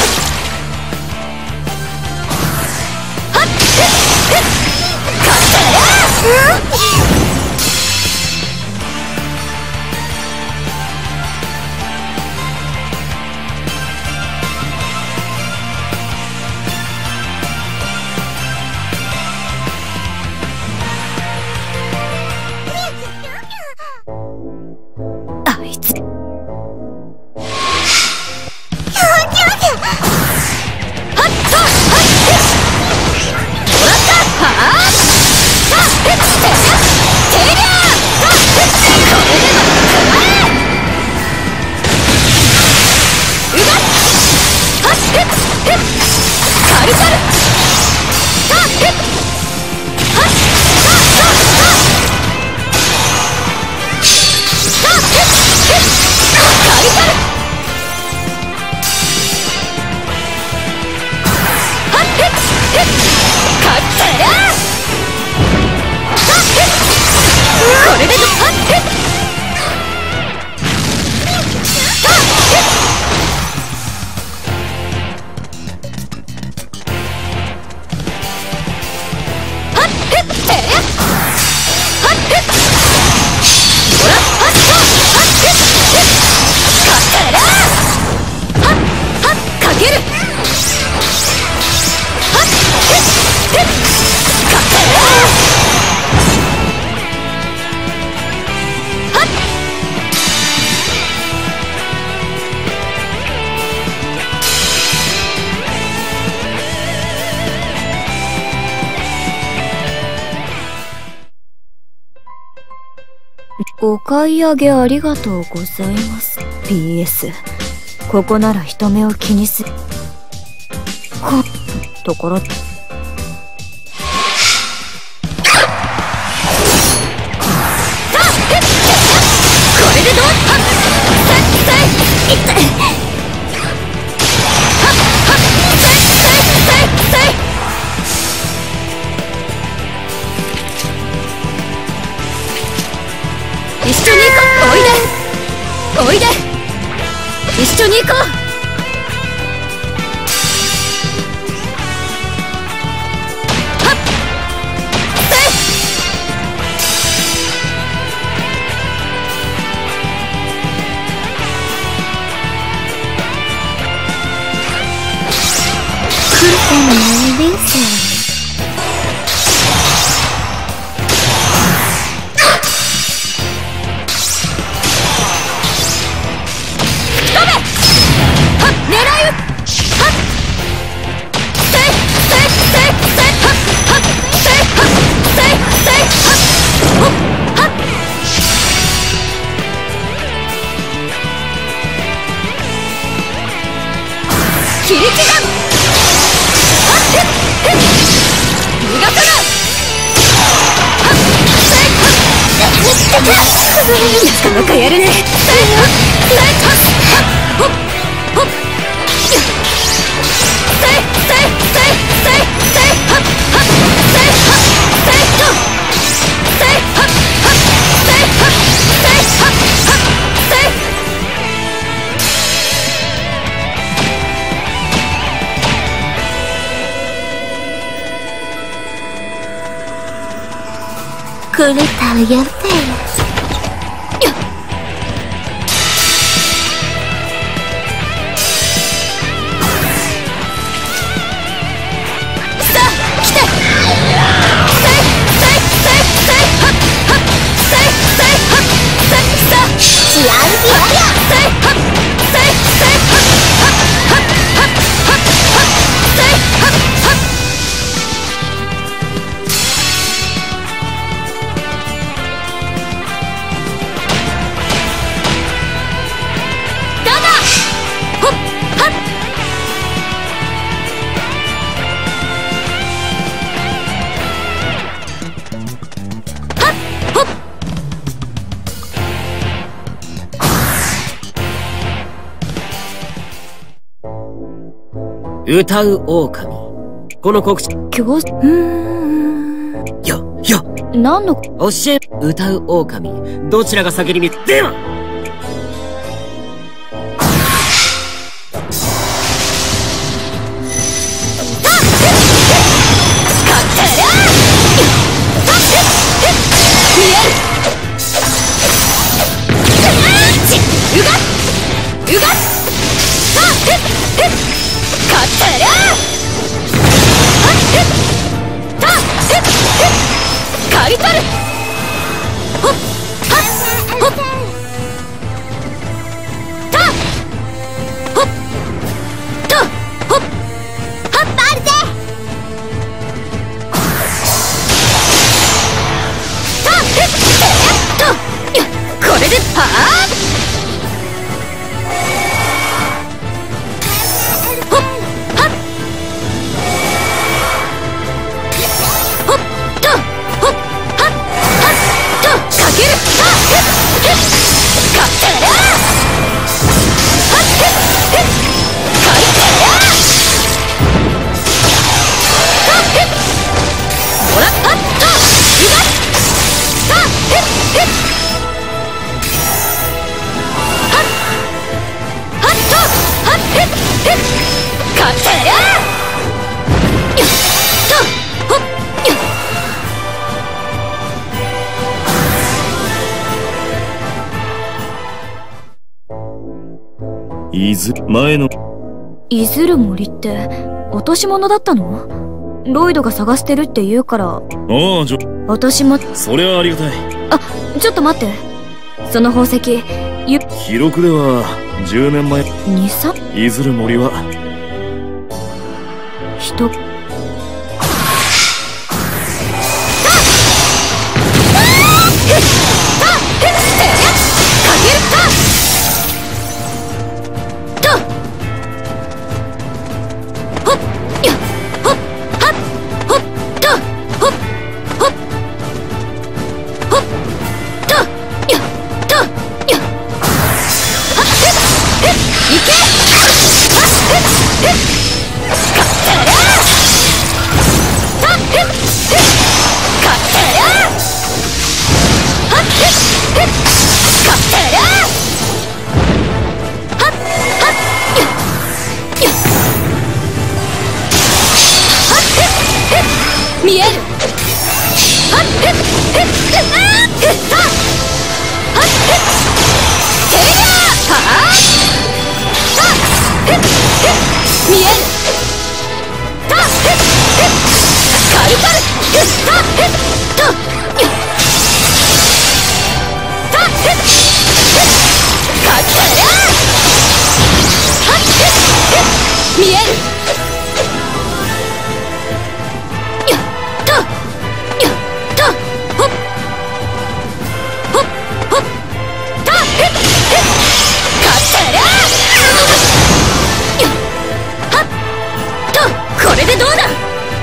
あいつお買い上げありがとうございます。PS、ここなら人目を気にする。ところこれでどう？一緒に行こう。おいで一緒に行こう。切り刻む。逃がさない。なかなかやるね。これたらやべえ。 歌う狼。この告知。 何の教え、歌う狼。どちらが先に見る。では前のいずる森って落とし物だったの？ロイドが探してるって言うから。私も。 それはありがたい。 あ、ちょっと待って。その宝石記録では10年前いずる森は人見える。見える。カリカル。見える。これでどうだ。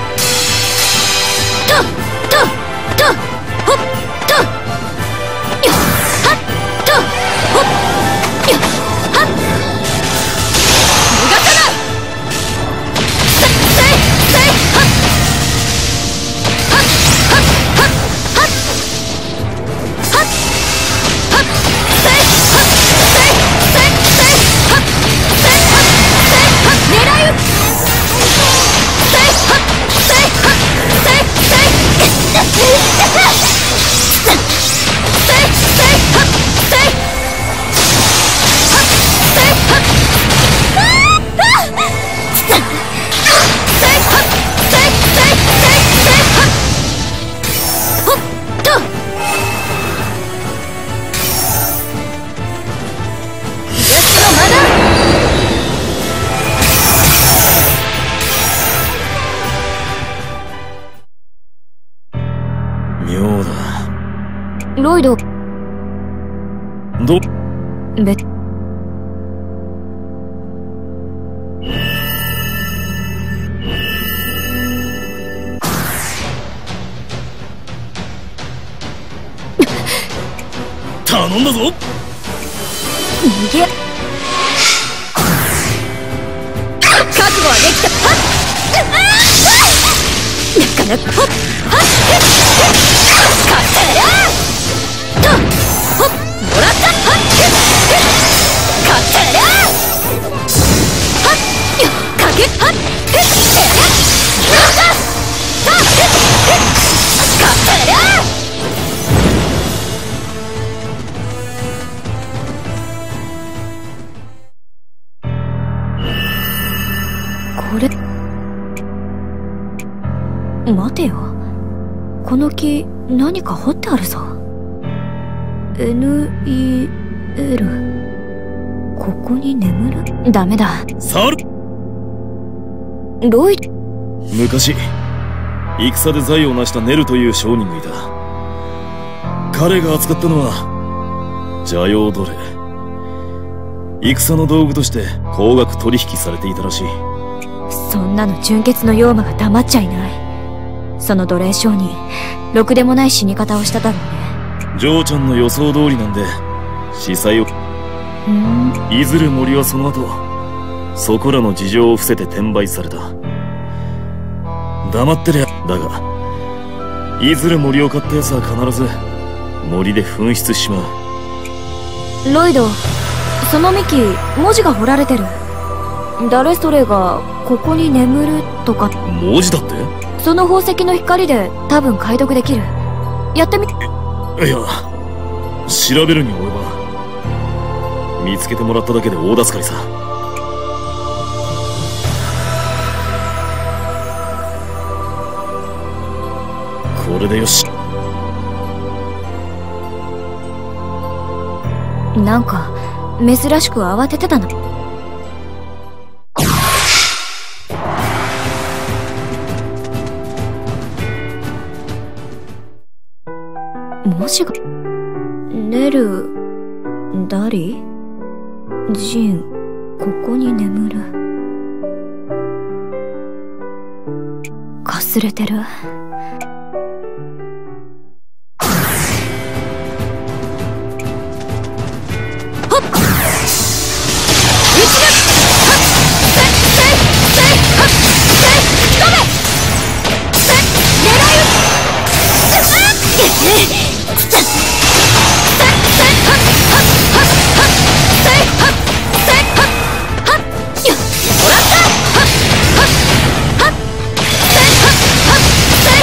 妙だ。 ロイド頼んだぞ。 逃げ。覚悟はできた。 これ、待てよ、この木何か彫ってあるぞ。 NEL、 ここに眠る。ダメだ。 サルロイ。 昔戦で財を成したネルという商人がいた。彼が扱ったのは邪陽奴隷。戦の道具として高額取引されていたらしい。 そんなの純血の妖魔が黙っちゃいない。その奴隷商人、ろくでもない死に方をしただろうね。 ジョーちゃんの予想通りなんで、司祭をいずる森はその後そこらの事情を伏せて転売された。黙ってりゃだが、いずる森を買った奴は必ず森で紛失しまう。 ロイド、その幹文字が彫られてる。ダレストレがここに眠るとか。 文字だって？ その宝石の光で多分解読できる。やってみ。 いや、調べるに及ばん。見つけてもらっただけで大助かりさ。これでよし。 なんか珍しく慌ててたな。文字が。ネル、ダリ、ジン、ここに眠る。かすれてる。 こ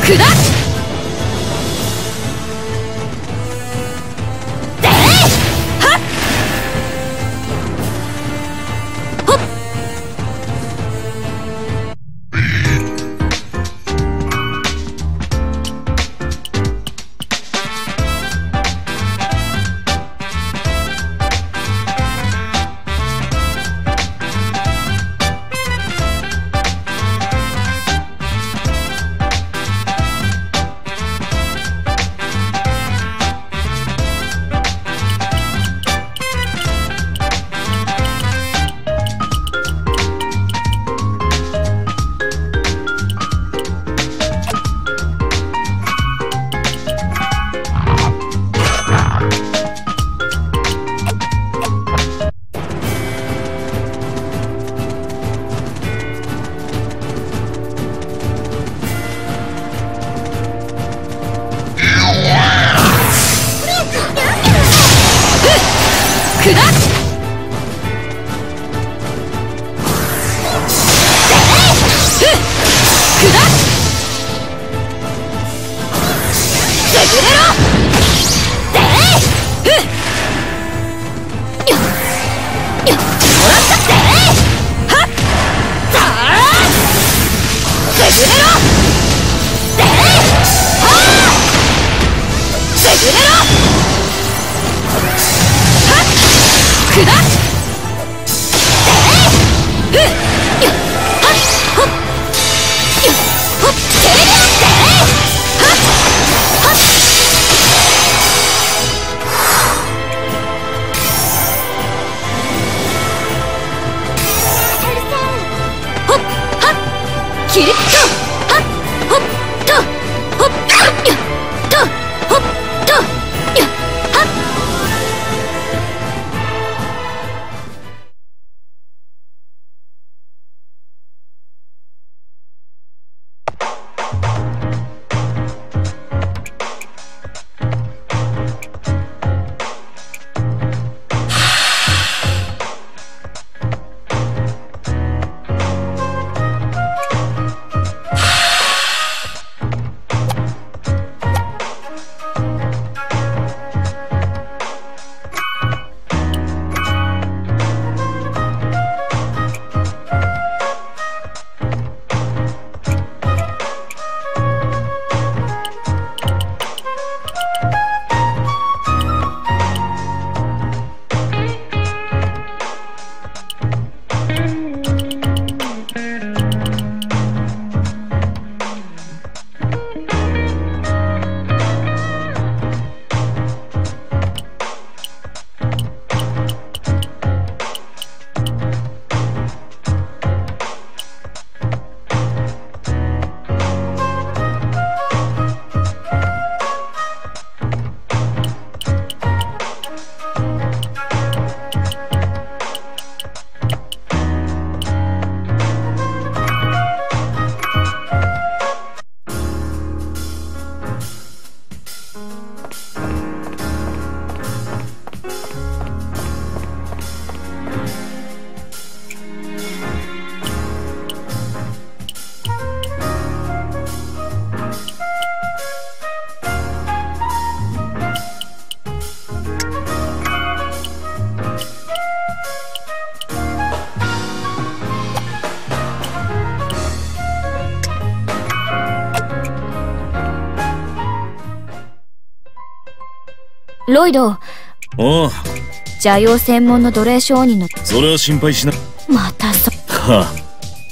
ロイド。 ああ。 邪妖専門の奴隷商人の。 それは心配しな。 またそ。 はあ。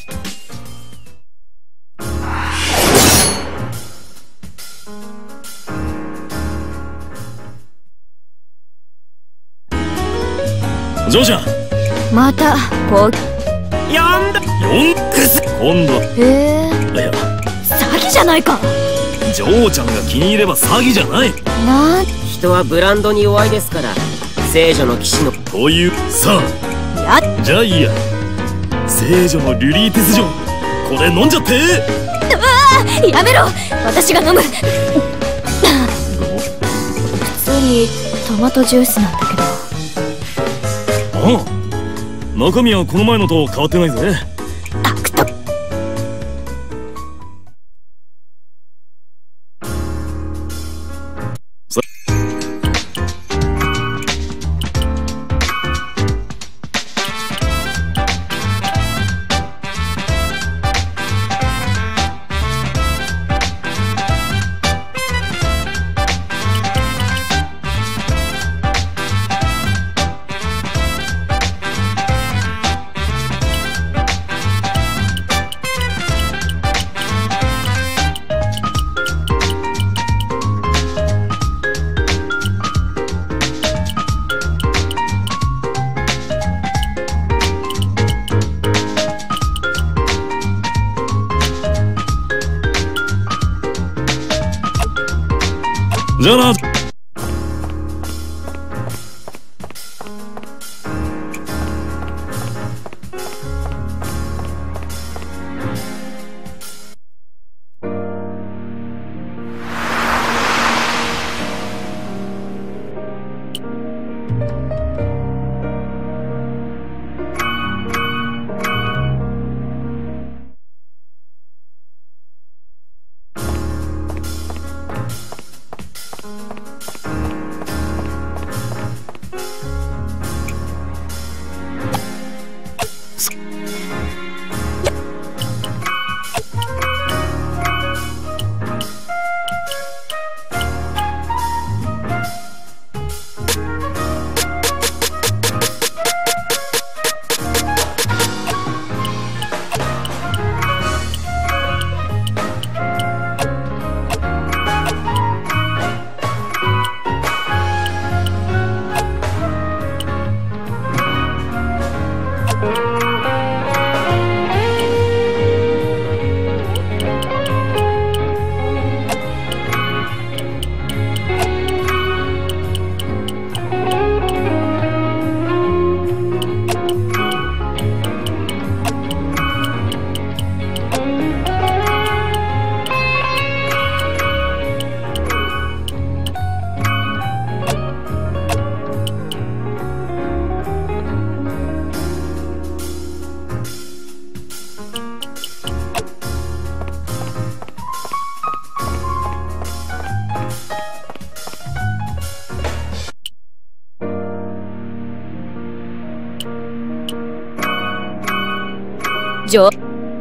ジョーちゃん。 またこう。 呼んだ。 今度。 へえ。 いや。 詐欺じゃないか。 ジョーちゃんが気に入れば詐欺じゃない。 人はブランドに弱いですから。聖女の騎士のというさあ。じゃあいいや。聖女のリュリーテス城、これ飲んじゃって。 やめろ、私が飲む。普通にトマトジュースなんだけど。 ああ、中身はこの前のと変わってないぜ。 じゃあな。 上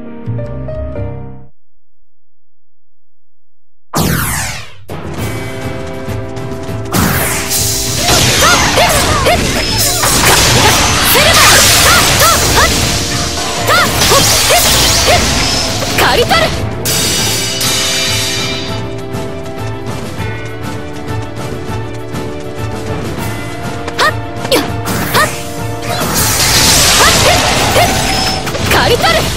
カリタルカリタル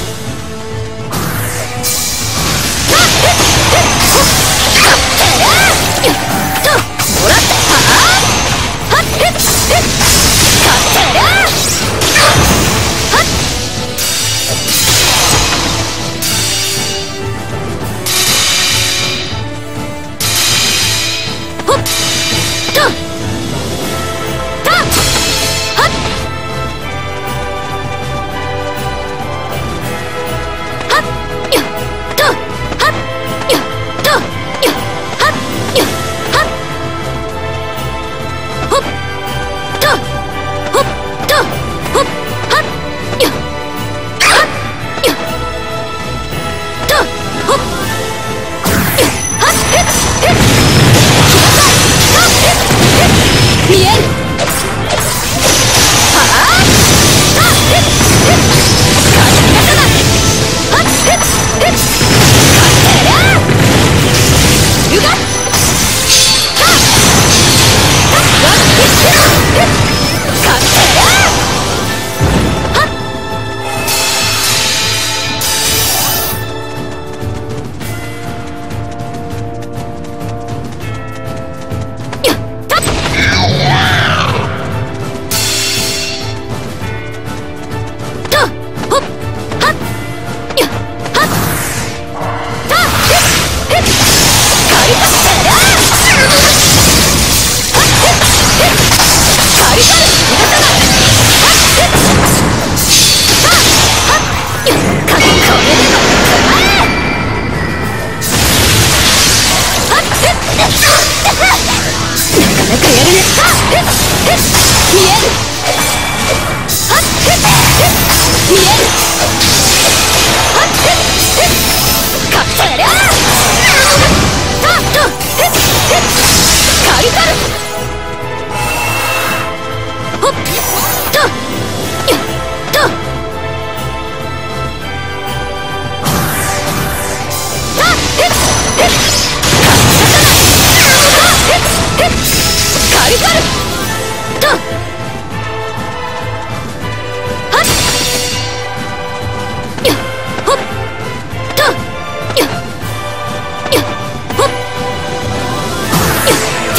カ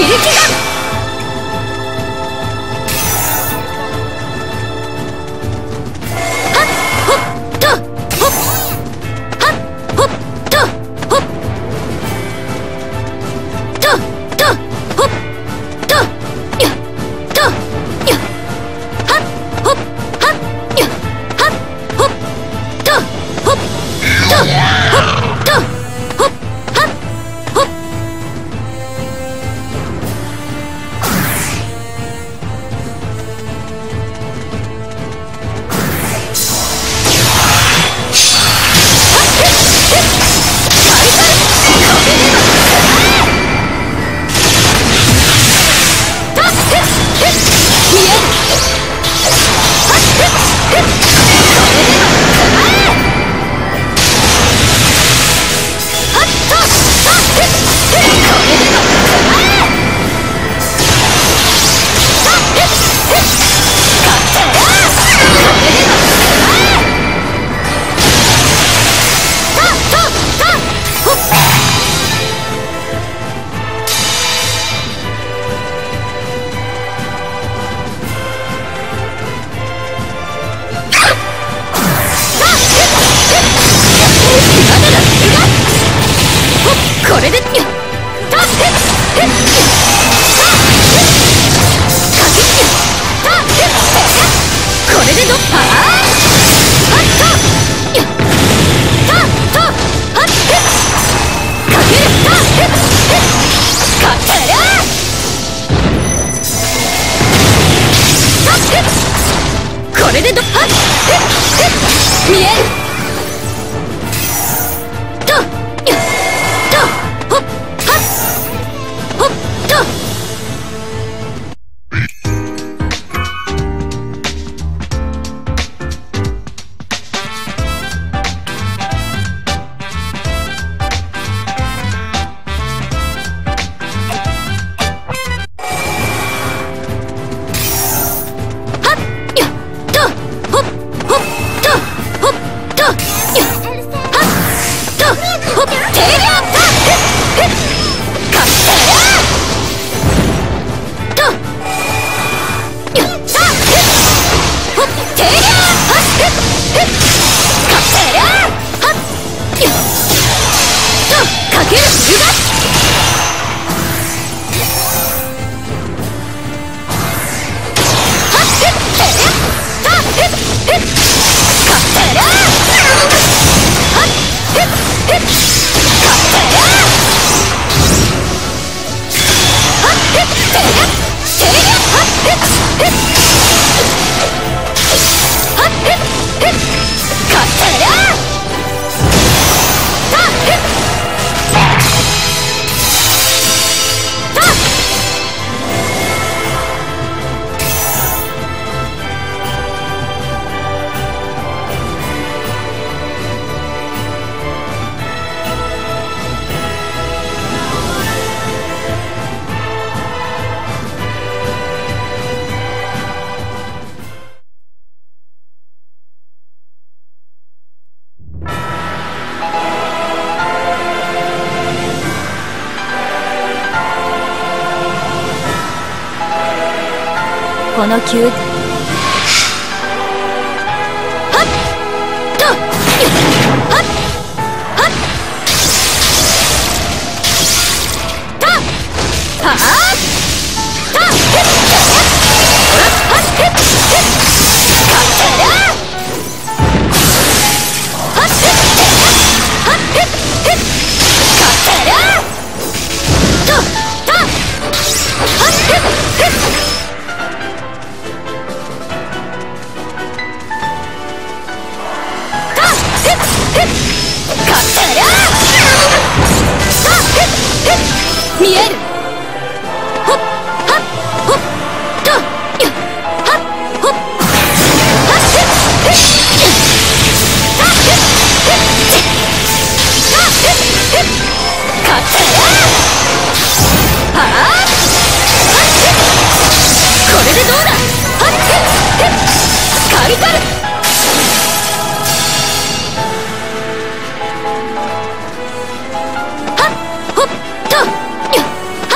切り刻む。この急見える。ほっはっほっとはっほっはっこれでどうだ。カリカル。はっほっと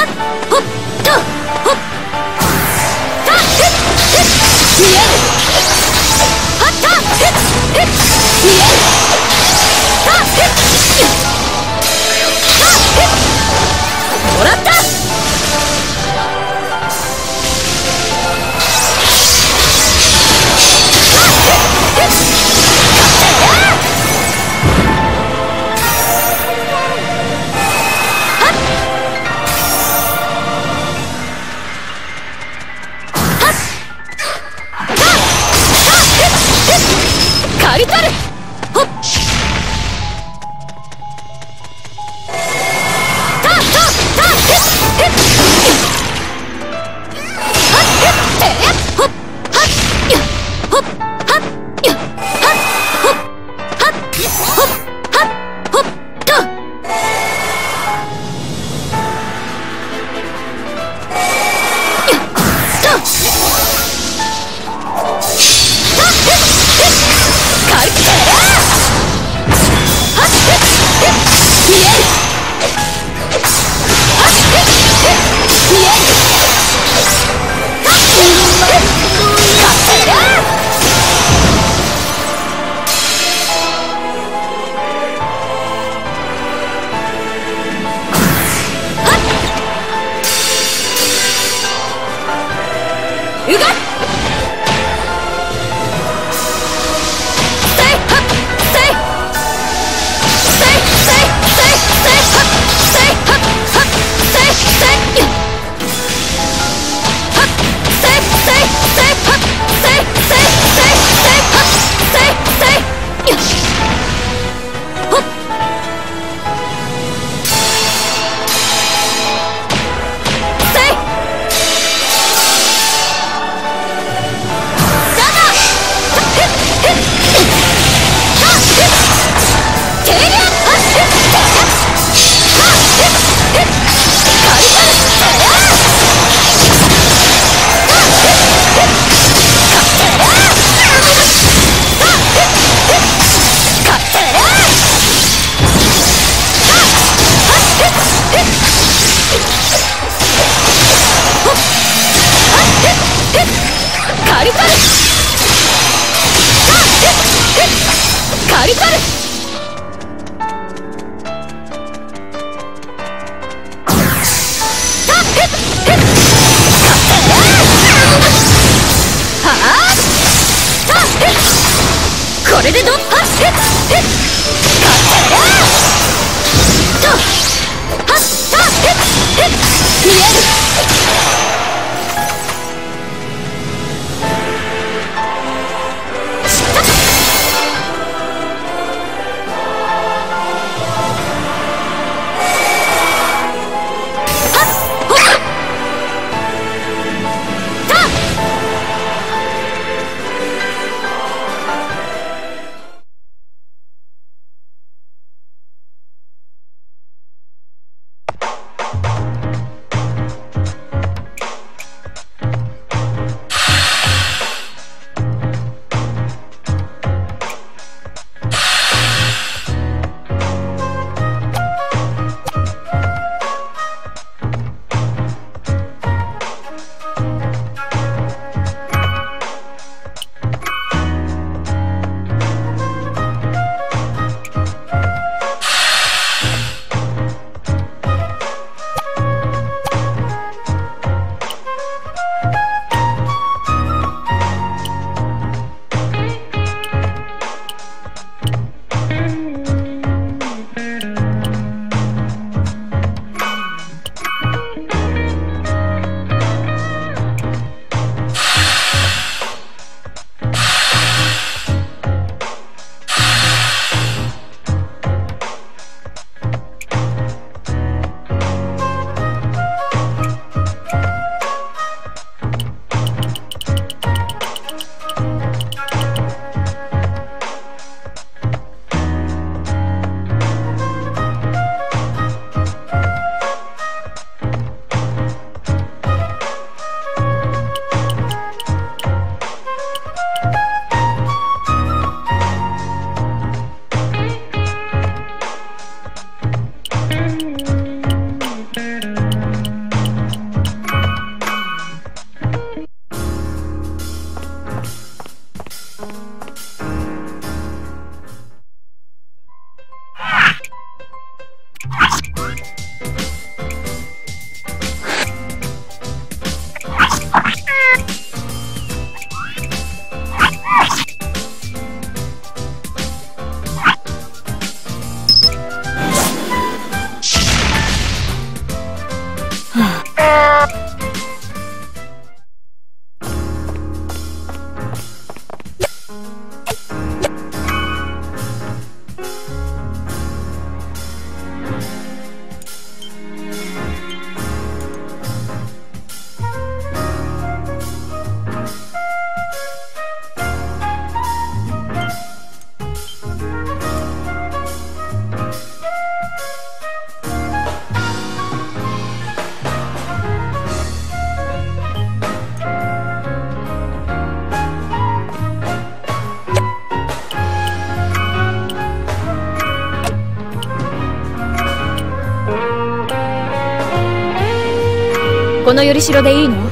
このよりしろでいいの？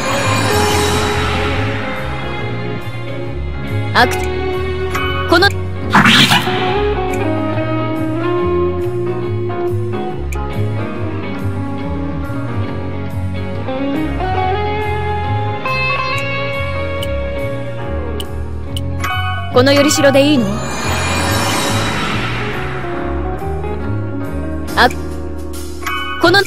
アクト、このこのよりしろでいいの？あ、この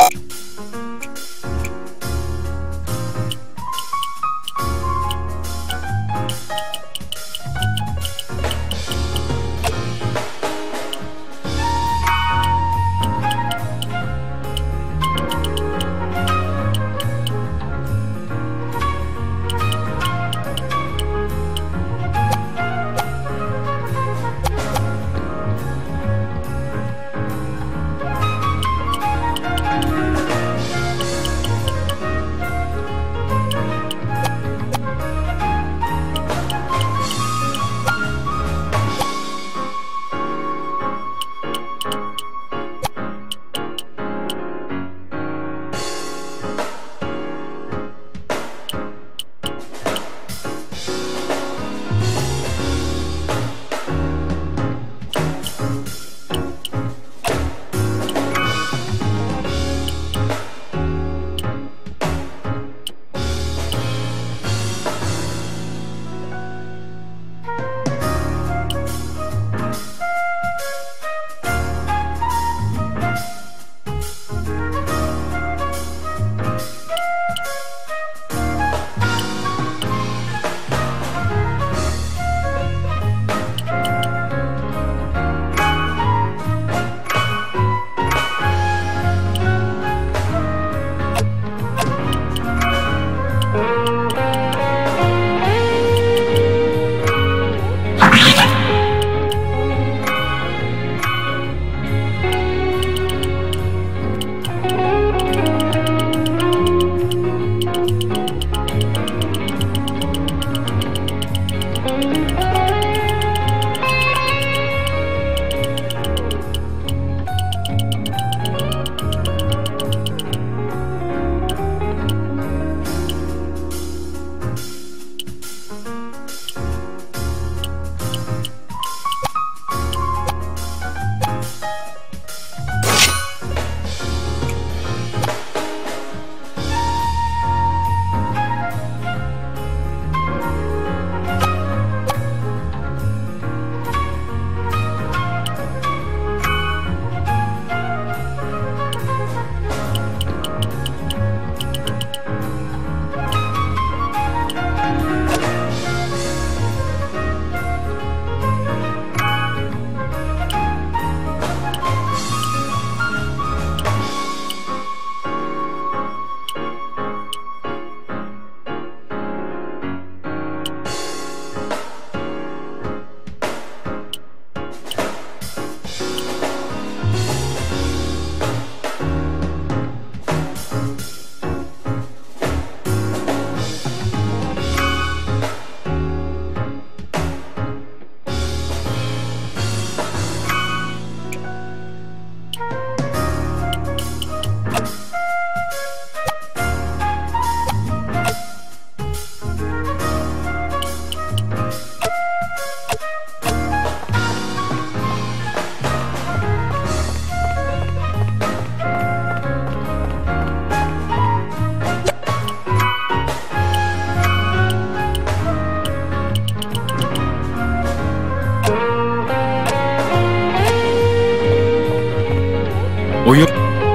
およ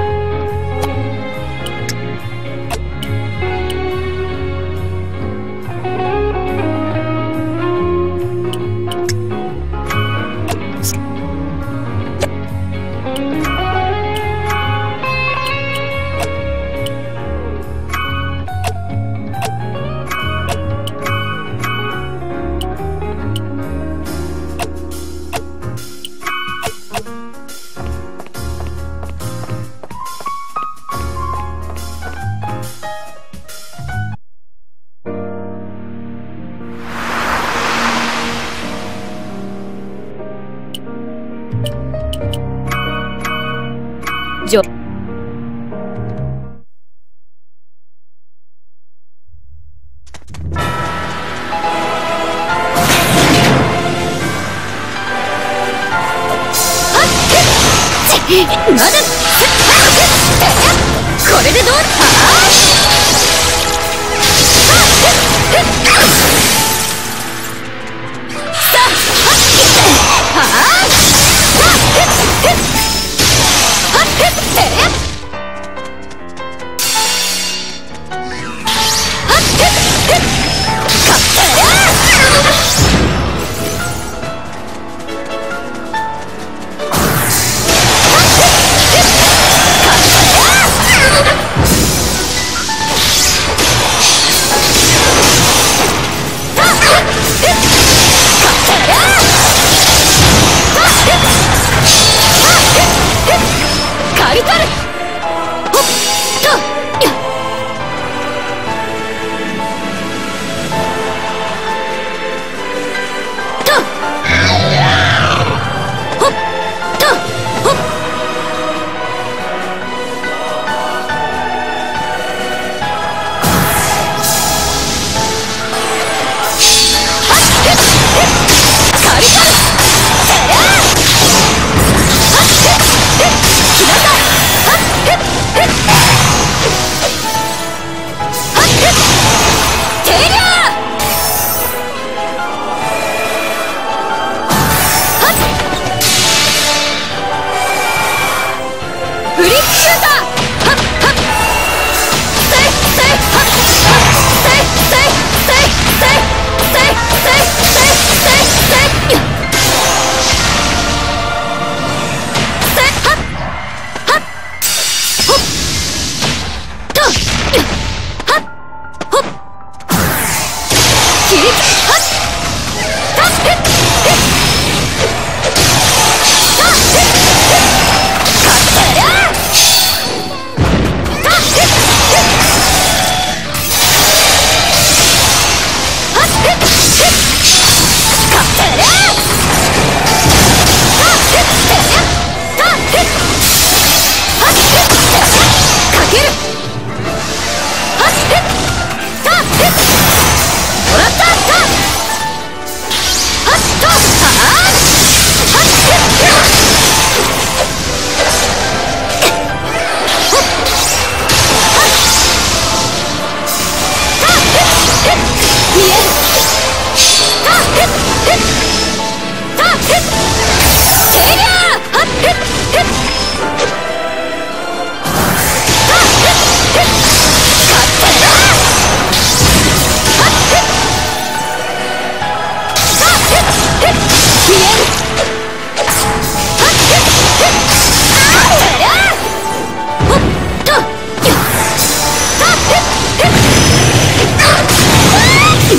まだこれでどうだ。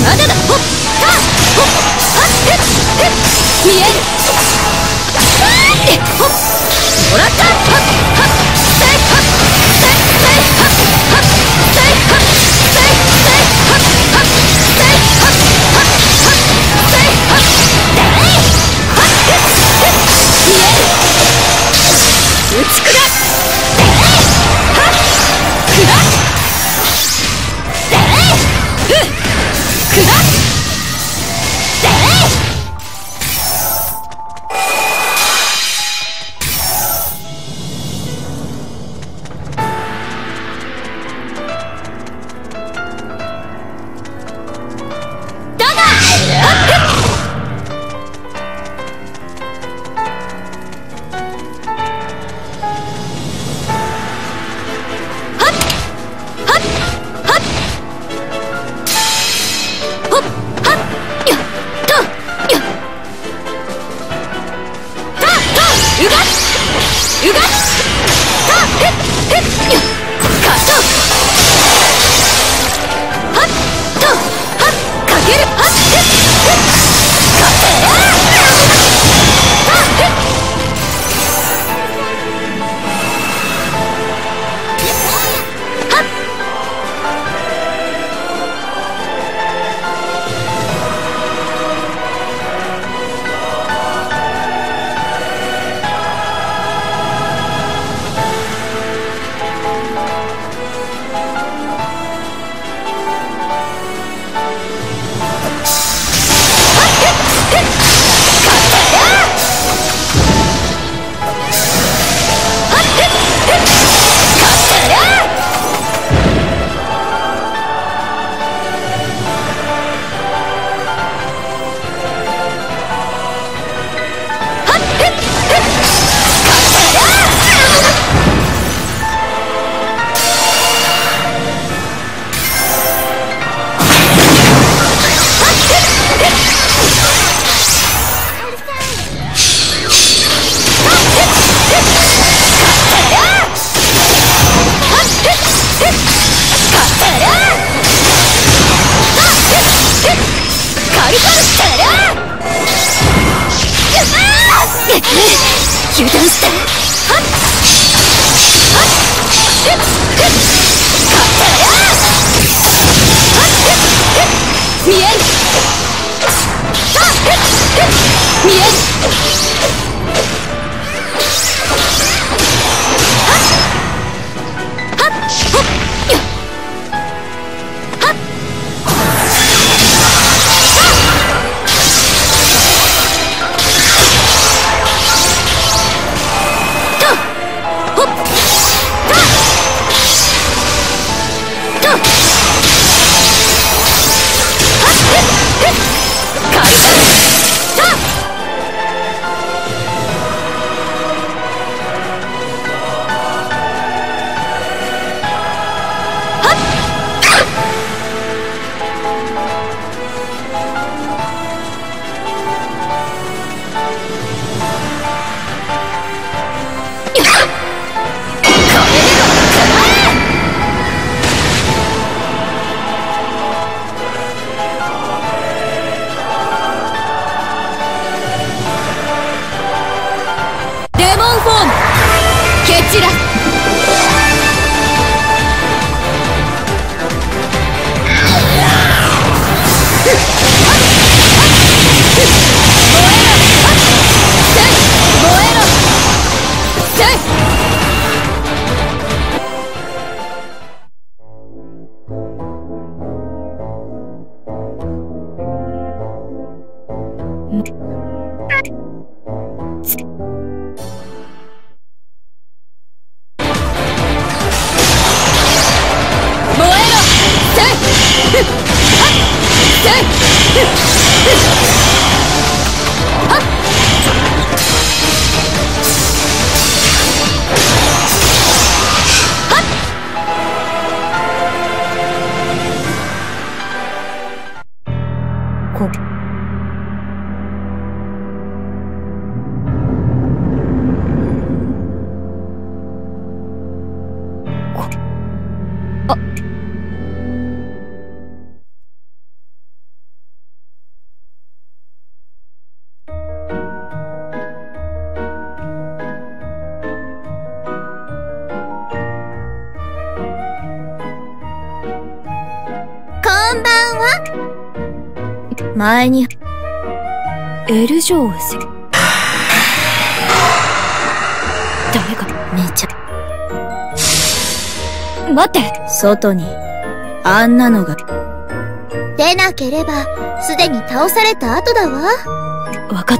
まだだ。ほっはっほっはっふっふっ見える。ほっもらった。はっはっせいはっせいせいはっはっせいはっせいせいはっはっせいはっはっはっせいはっでいはっふっふっ見える。打ち砕でいはっ砕でいふっ砕でい油断した。はっはっふっふっ勝ったらはっふっふっ見える。はっふっふっ見える。はっはっほっよっはっんばんは。 前に、エルジョース。誰か、めちゃ。待って、外に、あんなのが。 出なければ、すでに倒された後だわ。 わかった。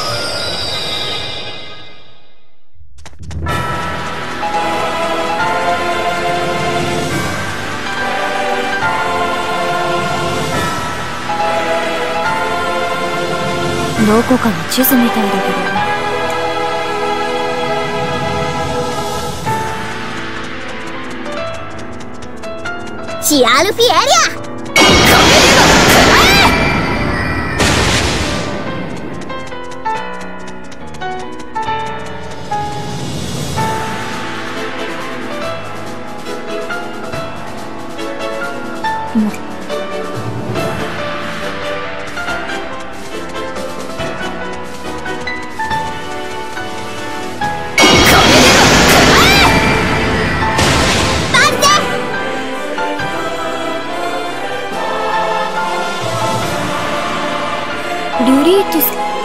どこかの地図みたいだけど。 シアルフィエリア、これでも食らえ。 リュリーティス。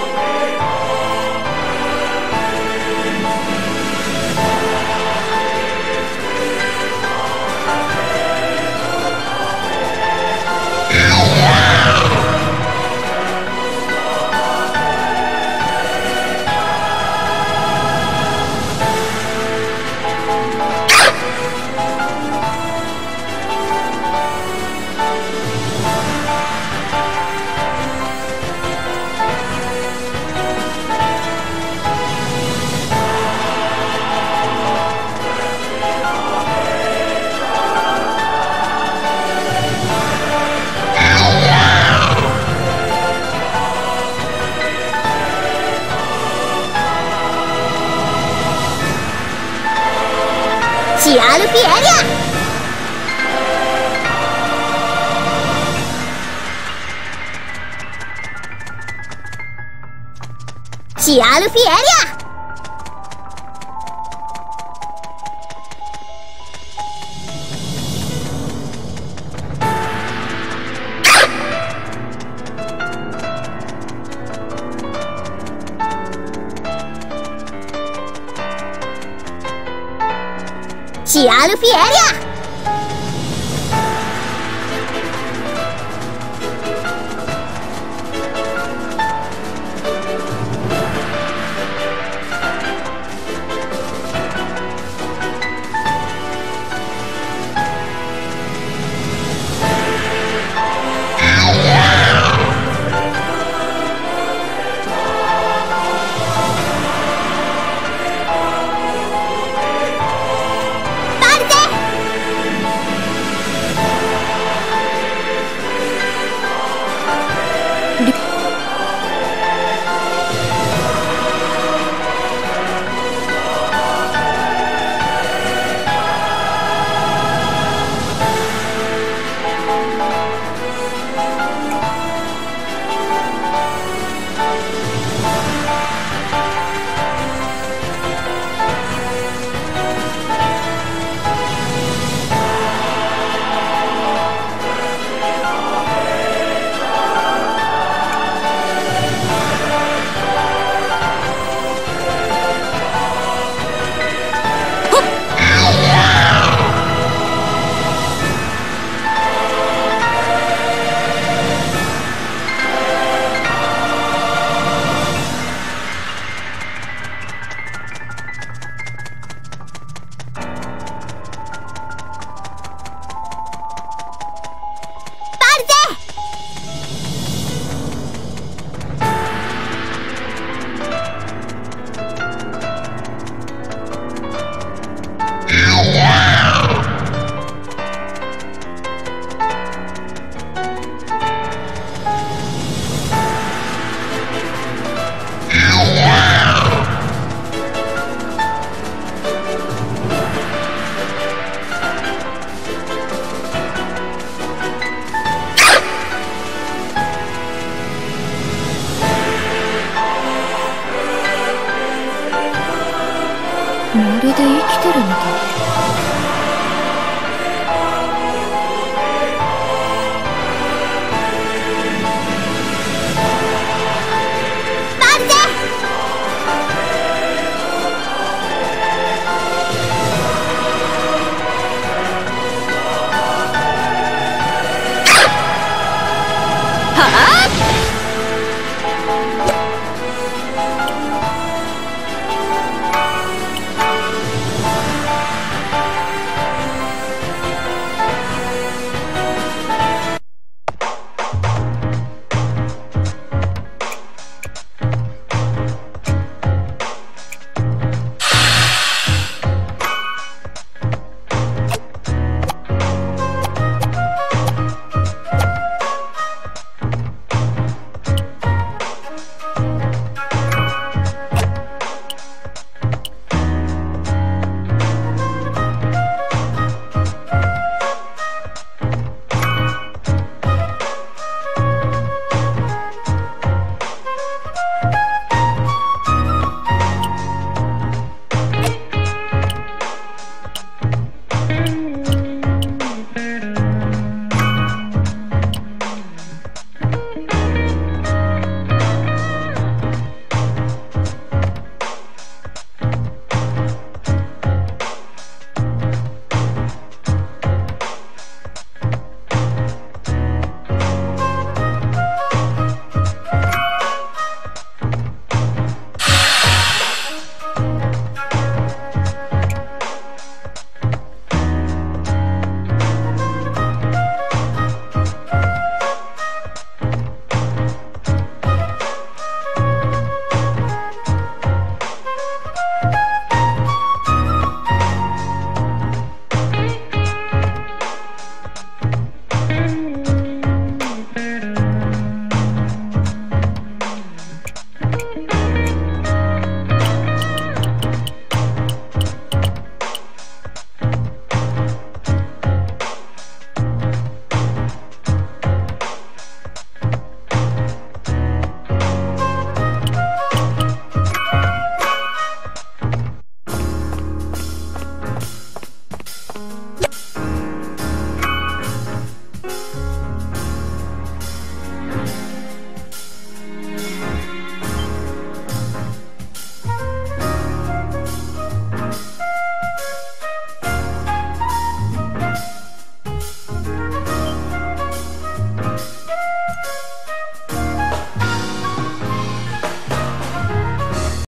シアルフィエリア、シアルフィエリア、シアルフィエリア、 森で生きてるのか。